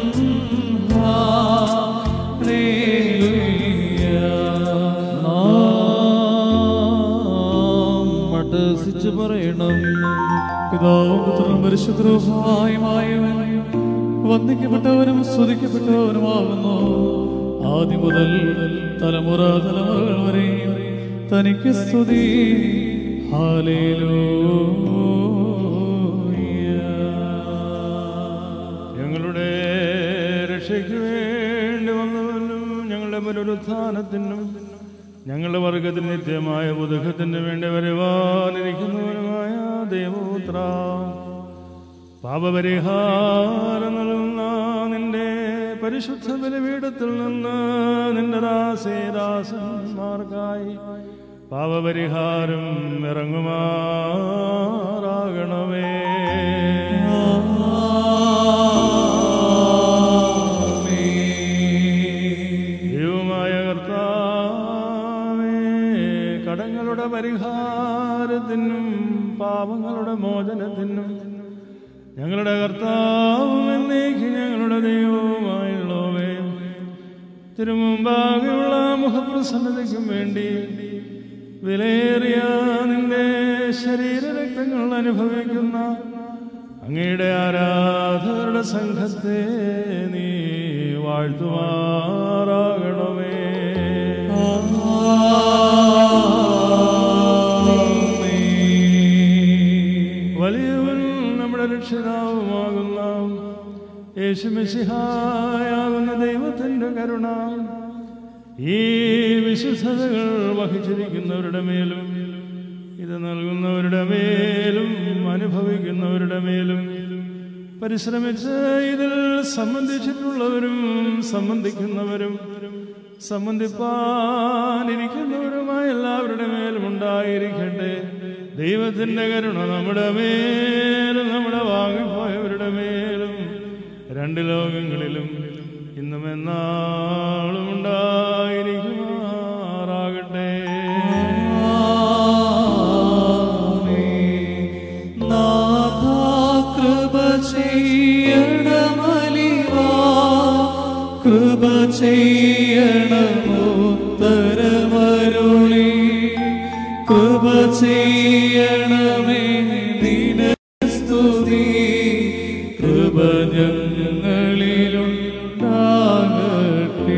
മടസിച്ചു പറയണം. പിതാവും പുത്രനും പരിശുദ്ധരുമായവൻ വന്ദിക്കപ്പെട്ടവനും സ്തുതിക്കപ്പെട്ടവനുമാകുന്നു ആദ്യം മുതൽ തലമുറ തലമുറകൾ വരെ തനിക്ക് സ്തുതി. ഹല്ലേലൂയ. ഞങ്ങളുടെ രക്ഷയ്ക്ക് വേണ്ടി വന്നവനും ഞങ്ങളുടെ പുനരുത്ഥാനത്തിനും ഞങ്ങളുടെ വർഗത്തിന് നിത്യമായ പുതുക്കത്തിന് വേണ്ടി വരുവാനിരിക്കുന്നവനുമായ ദൈവപുത്ര, പാപപരിഹാരം നൽകുന്ന നിന്റെ പരിശുദ്ധ ബലിപീഠത്തിൽ നിന്ന് നിന്റെ ദാസേദാസന്മാർക്കായി പാപപരിഹാരം ഇറങ്ങുമാറാകണമേ. ദൈവമായ കർത്താവേ, കടങ്ങളുടെ പരിഹാരത്തിനും പാപങ്ങളുടെ മോചനത്തിനും ഞങ്ങളുടെ കർത്താവും എന്നേക്ക് ഞങ്ങളുടെ ദൈവവുമായുള്ളവേ, തിരുമുമ്പാകെയുള്ള മുഖപ്രസന്നതയ്ക്കും വേണ്ടി വിലയേറിയ നിന്റെ ശരീരരക്തങ്ങൾ അനുഭവിക്കുന്ന അങ്ങയുടെ ആരാധകരുടെ സംഘത്തെ നീ വാഴ്ത്തുമാറാകണമേ. വലിയവനും നമ്മുടെ രക്ഷിതാവുമാകുന്ന യേശുമിശിഹായാകുന്ന ദൈവത്തിൻ്റെ കരുണ ഈ വിശുദ്ധതകൾ വഹിച്ചിരിക്കുന്നവരുടെ മേലും ഇത് നൽകുന്നവരുടെ മേലും അനുഭവിക്കുന്നവരുടെ മേലും പരിശ്രമിച്ച് ഇതിൽ സംബന്ധിച്ചിട്ടുള്ളവരും സംബന്ധിക്കുന്നവരും സംബന്ധിപ്പാനിരിക്കുന്നവരുമായ എല്ലാവരുടെ മേലും ഉണ്ടായിരിക്കട്ടെ. ദൈവത്തിൻ്റെ കരുണ നമ്മുടെ മേലും നമ്മുടെ വാങ്ങിപ്പോയവരുടെ മേലും രണ്ട് ലോകങ്ങളിലും ഇന്നും എന്നാളും ഉണ്ടായിരിക്കുമാറാകട്ടെ. കൃപ ചെയ്യണമലിവാ, കൃപ ചെയ്യണമുത്തരമരുളി, കൃപ ചെയ്യണമേ നിന സ്തുതി, കൃപ ഞങ്ങളിലുണ്ടാകട്ടെ.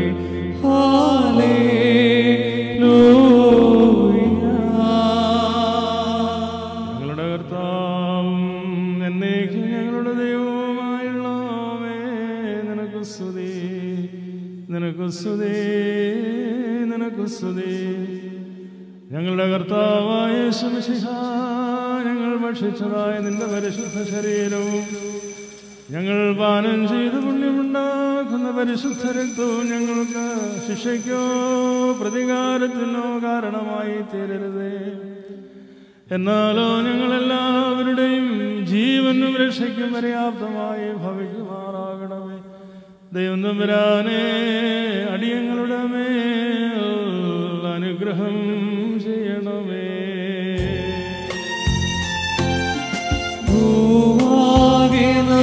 ഞങ്ങളുടെ കർത്താവും എന്നേക്കും ഞങ്ങളുടെ ദൈവവുമായുള്ളവേ, നിനക്ക് സ്തുതി, നിനക്ക് സ്തുതി, നിനക്ക് സ്തുതി. ഞങ്ങളുടെ കർത്താവായ യേശുമിശിഹാ, ഞങ്ങൾ ഭക്ഷിച്ചതായ നിന്റെ പരിശുദ്ധ ശരീരവും ഞങ്ങൾ പാനം ചെയ്ത് പുണ്യമുണ്ടാക്കുന്ന പരിശുദ്ധ രക്തവും ഞങ്ങൾക്ക് ശിക്ഷയ്ക്കോ പ്രതികാരത്തിനോ കാരണമായി തീരരുതേ. എന്നാലോ ഞങ്ങളെല്ലാവരുടെയും ജീവനും രക്ഷയ്ക്കും പര്യാപ്തമായി ഭവിക്കുമാറാകണമേ. ദൈവം തമ്പുരാനെ, അടിയങ്ങളുടെ മേൽ അനുഗ്രഹം ചെയ്യണമേ. ഭൂവാകെ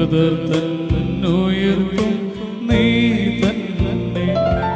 മൃതർ തന്നുയർത്തും നീ തന്നെ.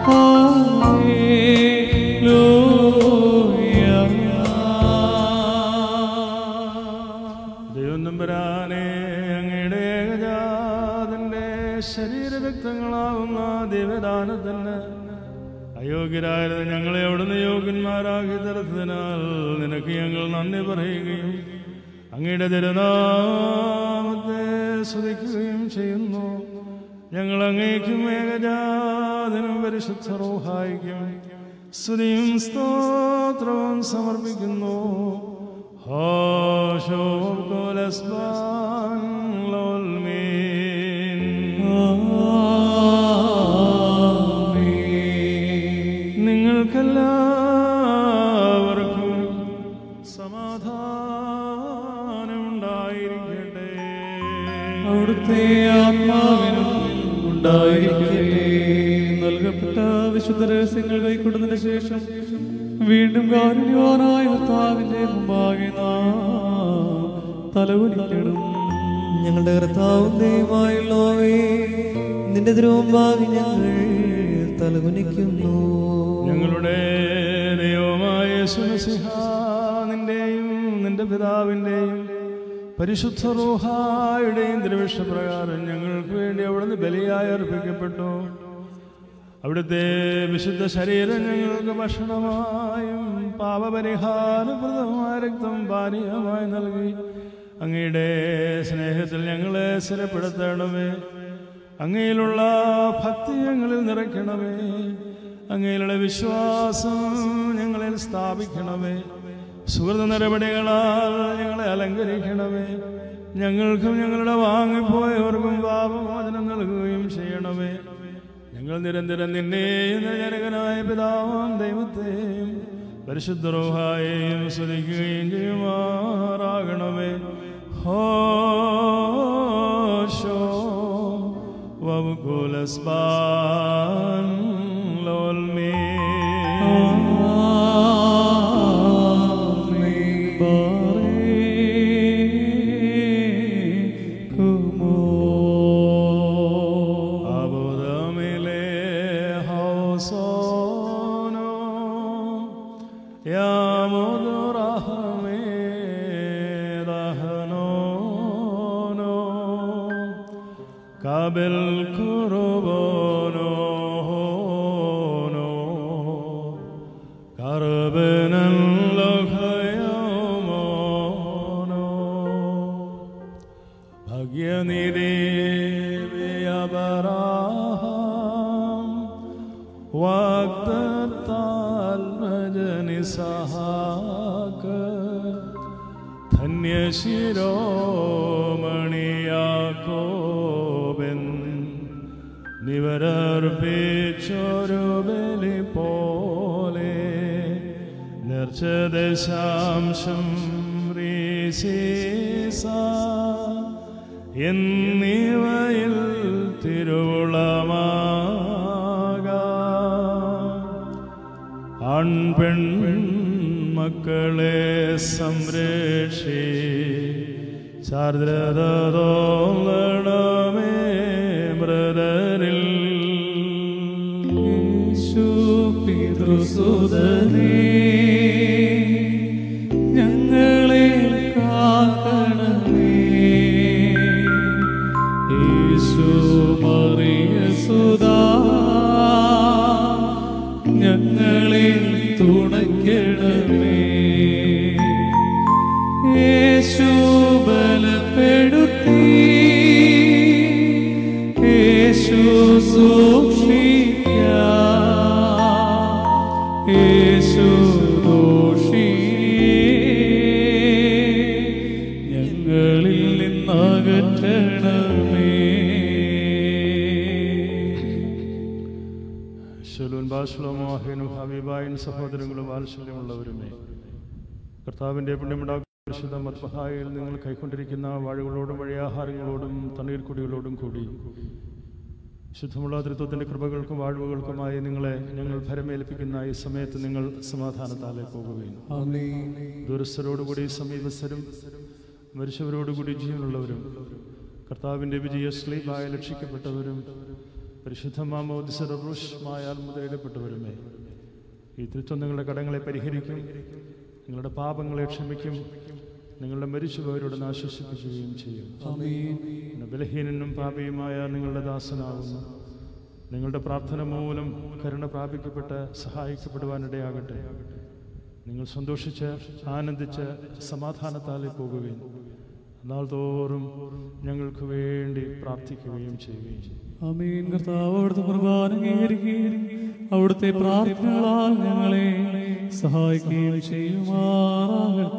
ദൈവം നമ്പരാനെ അങ്ങയുടെ ഏകജാതന്റെ ശരീരരക്തങ്ങളാവുന്ന ദിവദാനത്തിന് അയോഗ്യരായത് ഞങ്ങളെ അവിടുന്ന് യോഗ്യന്മാരാക്കി തരത്തിനാൽ നിനക്ക് ഞങ്ങൾ നന്ദി പറയുകയും അങ്ങയുടെ തിരുനാമത്തെ സ്തുതിക്കുകയും ചെയ്യുന്നു. ഞങ്ങൾ അങ്ങേക്കും ഏകജാതനും പരിശുദ്ധ റൂഹായിക്കും സ്തുതിയും സ്തോത്രവും സമർപ്പിക്കുന്നു. നിങ്ങൾക്കെല്ലാവർക്കും സമാധാനം ഉണ്ടായിരിക്കട്ടെ. അവിടുത്തെ ആത്മാവിനും ഉണ്ടായിരിക്കട്ടെ. നൽകപ്പെട്ട വിശുദ്ധ രഹസ്യങ്ങൾ കൈക്കൊണ്ടതിന് ശേഷം വീണ്ടും കാരുണ്യവാനായ കർത്താവിന്റെ മുമ്പാകെ നാം തലകുനിക്കണം. ഞങ്ങളുടെ കർത്താവും ദൈവമായുള്ളവേ, നിന്റെ തിരുമുമ്പാകെ ഞങ്ങൾ തലകുനിക്കുന്നു. ഞങ്ങളുടെ ദൈവമായ യേശുമശിഹ, നിന്റെയും നിന്റെ പിതാവിന്റെയും പരിശുദ്ധ റൂഹായുടെയും തിരുവിഷ്ടപ്രകാരം ഞങ്ങൾക്ക് വേണ്ടി അവിടുന്ന് ബലിയായി അർപ്പിക്കപ്പെട്ടു. അവിടുത്തെ വിശുദ്ധ ശരീരം ഞങ്ങൾക്ക് ഭക്ഷണമായും പാപപരിഹാരപ്രദമായ രക്തം പാനീയമായി നൽകി അങ്ങയുടെ സ്നേഹത്തിൽ ഞങ്ങളെ സ്ഥിരപ്പെടുത്തണമേ. അങ്ങയിലുള്ള ഭക്തി ഞങ്ങളിൽ നിറയ്ക്കണമേ. അങ്ങയിലുള്ള വിശ്വാസം ഞങ്ങളിൽ സ്ഥാപിക്കണമേ. സുഹൃത നടപടികളാൽ ഞങ്ങളെ അലങ്കരിക്കണമേ. ഞങ്ങൾക്കും ഞങ്ങളുടെ വാങ്ങിപ്പോയവർക്കും പാപമോചനം നൽകുകയും ചെയ്യണമേ. ഞങ്ങൾ നിരന്തരം നിന്നെയും ജനകനായ പിതാവാം ദൈവത്തെയും പരിശുദ്ധ റൂഹായെയും സ്തുതിക്കുകയും ചെയ്യുമാറാകണമേ. ഹോശോ വബുകുലസ്ബാൻ ലോൽമേ. Kabel kurubono karbenan lokhayomono bhagyanidevi abaraham vaktatal majani sahaka ധന്യശിരോമണിയാക്കോ നിവരർപ്പിച്ചൊരു ബലി പോലെ നിർച്ചദശാംശം എന്നിവയിൽ തിരുവുളമാകാം. ആൺപെൺ മക്കളെ സംരക്ഷി ചാർദ്രതോളണമേ മൃതരിൽ. പിതൃസുതനേ ഞങ്ങളെ കാക്കണമേ. യേശു മറിയ സുതാ ഞങ്ങളെ തുണയ്ക്കണമേ. യേശു ബലപ്പെടുത്തി യേശു സൂക്ഷിക്കാം. യേശു ദോഷിയെ ഞങ്ങളിൽ നിന്നകറ്റണമേ. ഹബീബായും സഹോദരങ്ങളും വാത്സല്യമുള്ളവരുമേ, കർത്താവിന്റെ പുണ്യമുണ്ടാകും പരിശുദ്ധ മദ്ബഹായിൽ നിങ്ങൾ കൈക്കൊണ്ടിരിക്കുന്ന വാഴുകളോടും വഴിയാഹാരങ്ങളോടും തണ്ണീർക്കുടികളോടും കൂടി ശുദ്ധമുള്ള തൃത്വത്തിന്റെ കൃപകൾക്കും വാഴ്വുകൾക്കുമായി നിങ്ങളെ ഞങ്ങൾ ഭരമേൽപ്പിക്കുന്ന ഈ സമയത്ത് നിങ്ങൾ സമാധാനത്താലെ പോകുകയും ദൂരസ്ഥരോടുകൂടി സമീപസ്ഥരും മരിച്ചവരോടുകൂടി ജീവനുള്ളവരും കർത്താവിൻ്റെ വിജയശ്ലീബായ രക്ഷിക്കപ്പെട്ടവരും പരിശുദ്ധ മാമോദിസമായാൽ മുദ്രയിടപ്പെട്ടവരുമേ, ഈ തൃത്വം നിങ്ങളുടെ കടങ്ങളെ പരിഹരിക്കും, നിങ്ങളുടെ പാപങ്ങളെ ക്ഷമിക്കും, നിങ്ങളുടെ മരിച്ചുപോയവരോട് ആശ്വസിപ്പിക്കുകയും ചെയ്യും. ബലഹീനനും പാപിയുമായ നിങ്ങളുടെ ദാസനാകുന്നു. നിങ്ങളുടെ പ്രാർത്ഥന മൂലം കരുണ പ്രാപിക്കപ്പെട്ട് സഹായിക്കപ്പെടുവാനിടയാകട്ടെ. നിങ്ങൾ സന്തോഷിച്ച് ആനന്ദിച്ച് സമാധാനത്താലെ പോകുകയും നാൾ തോറും ഞങ്ങൾക്ക് വേണ്ടി പ്രാർത്ഥിക്കുകയും ചെയ്യുകയും ചെയ്യും. ആമേൻ. കർത്താവ് അവിടുത്തെ കുർബാന അംഗീകരിക്കുകയും അവിടുത്തെ പ്രാർത്ഥനകളാൽ ഞങ്ങളെ സഹായിക്കുകയും ചെയ്യുമാറാകട്ടെ.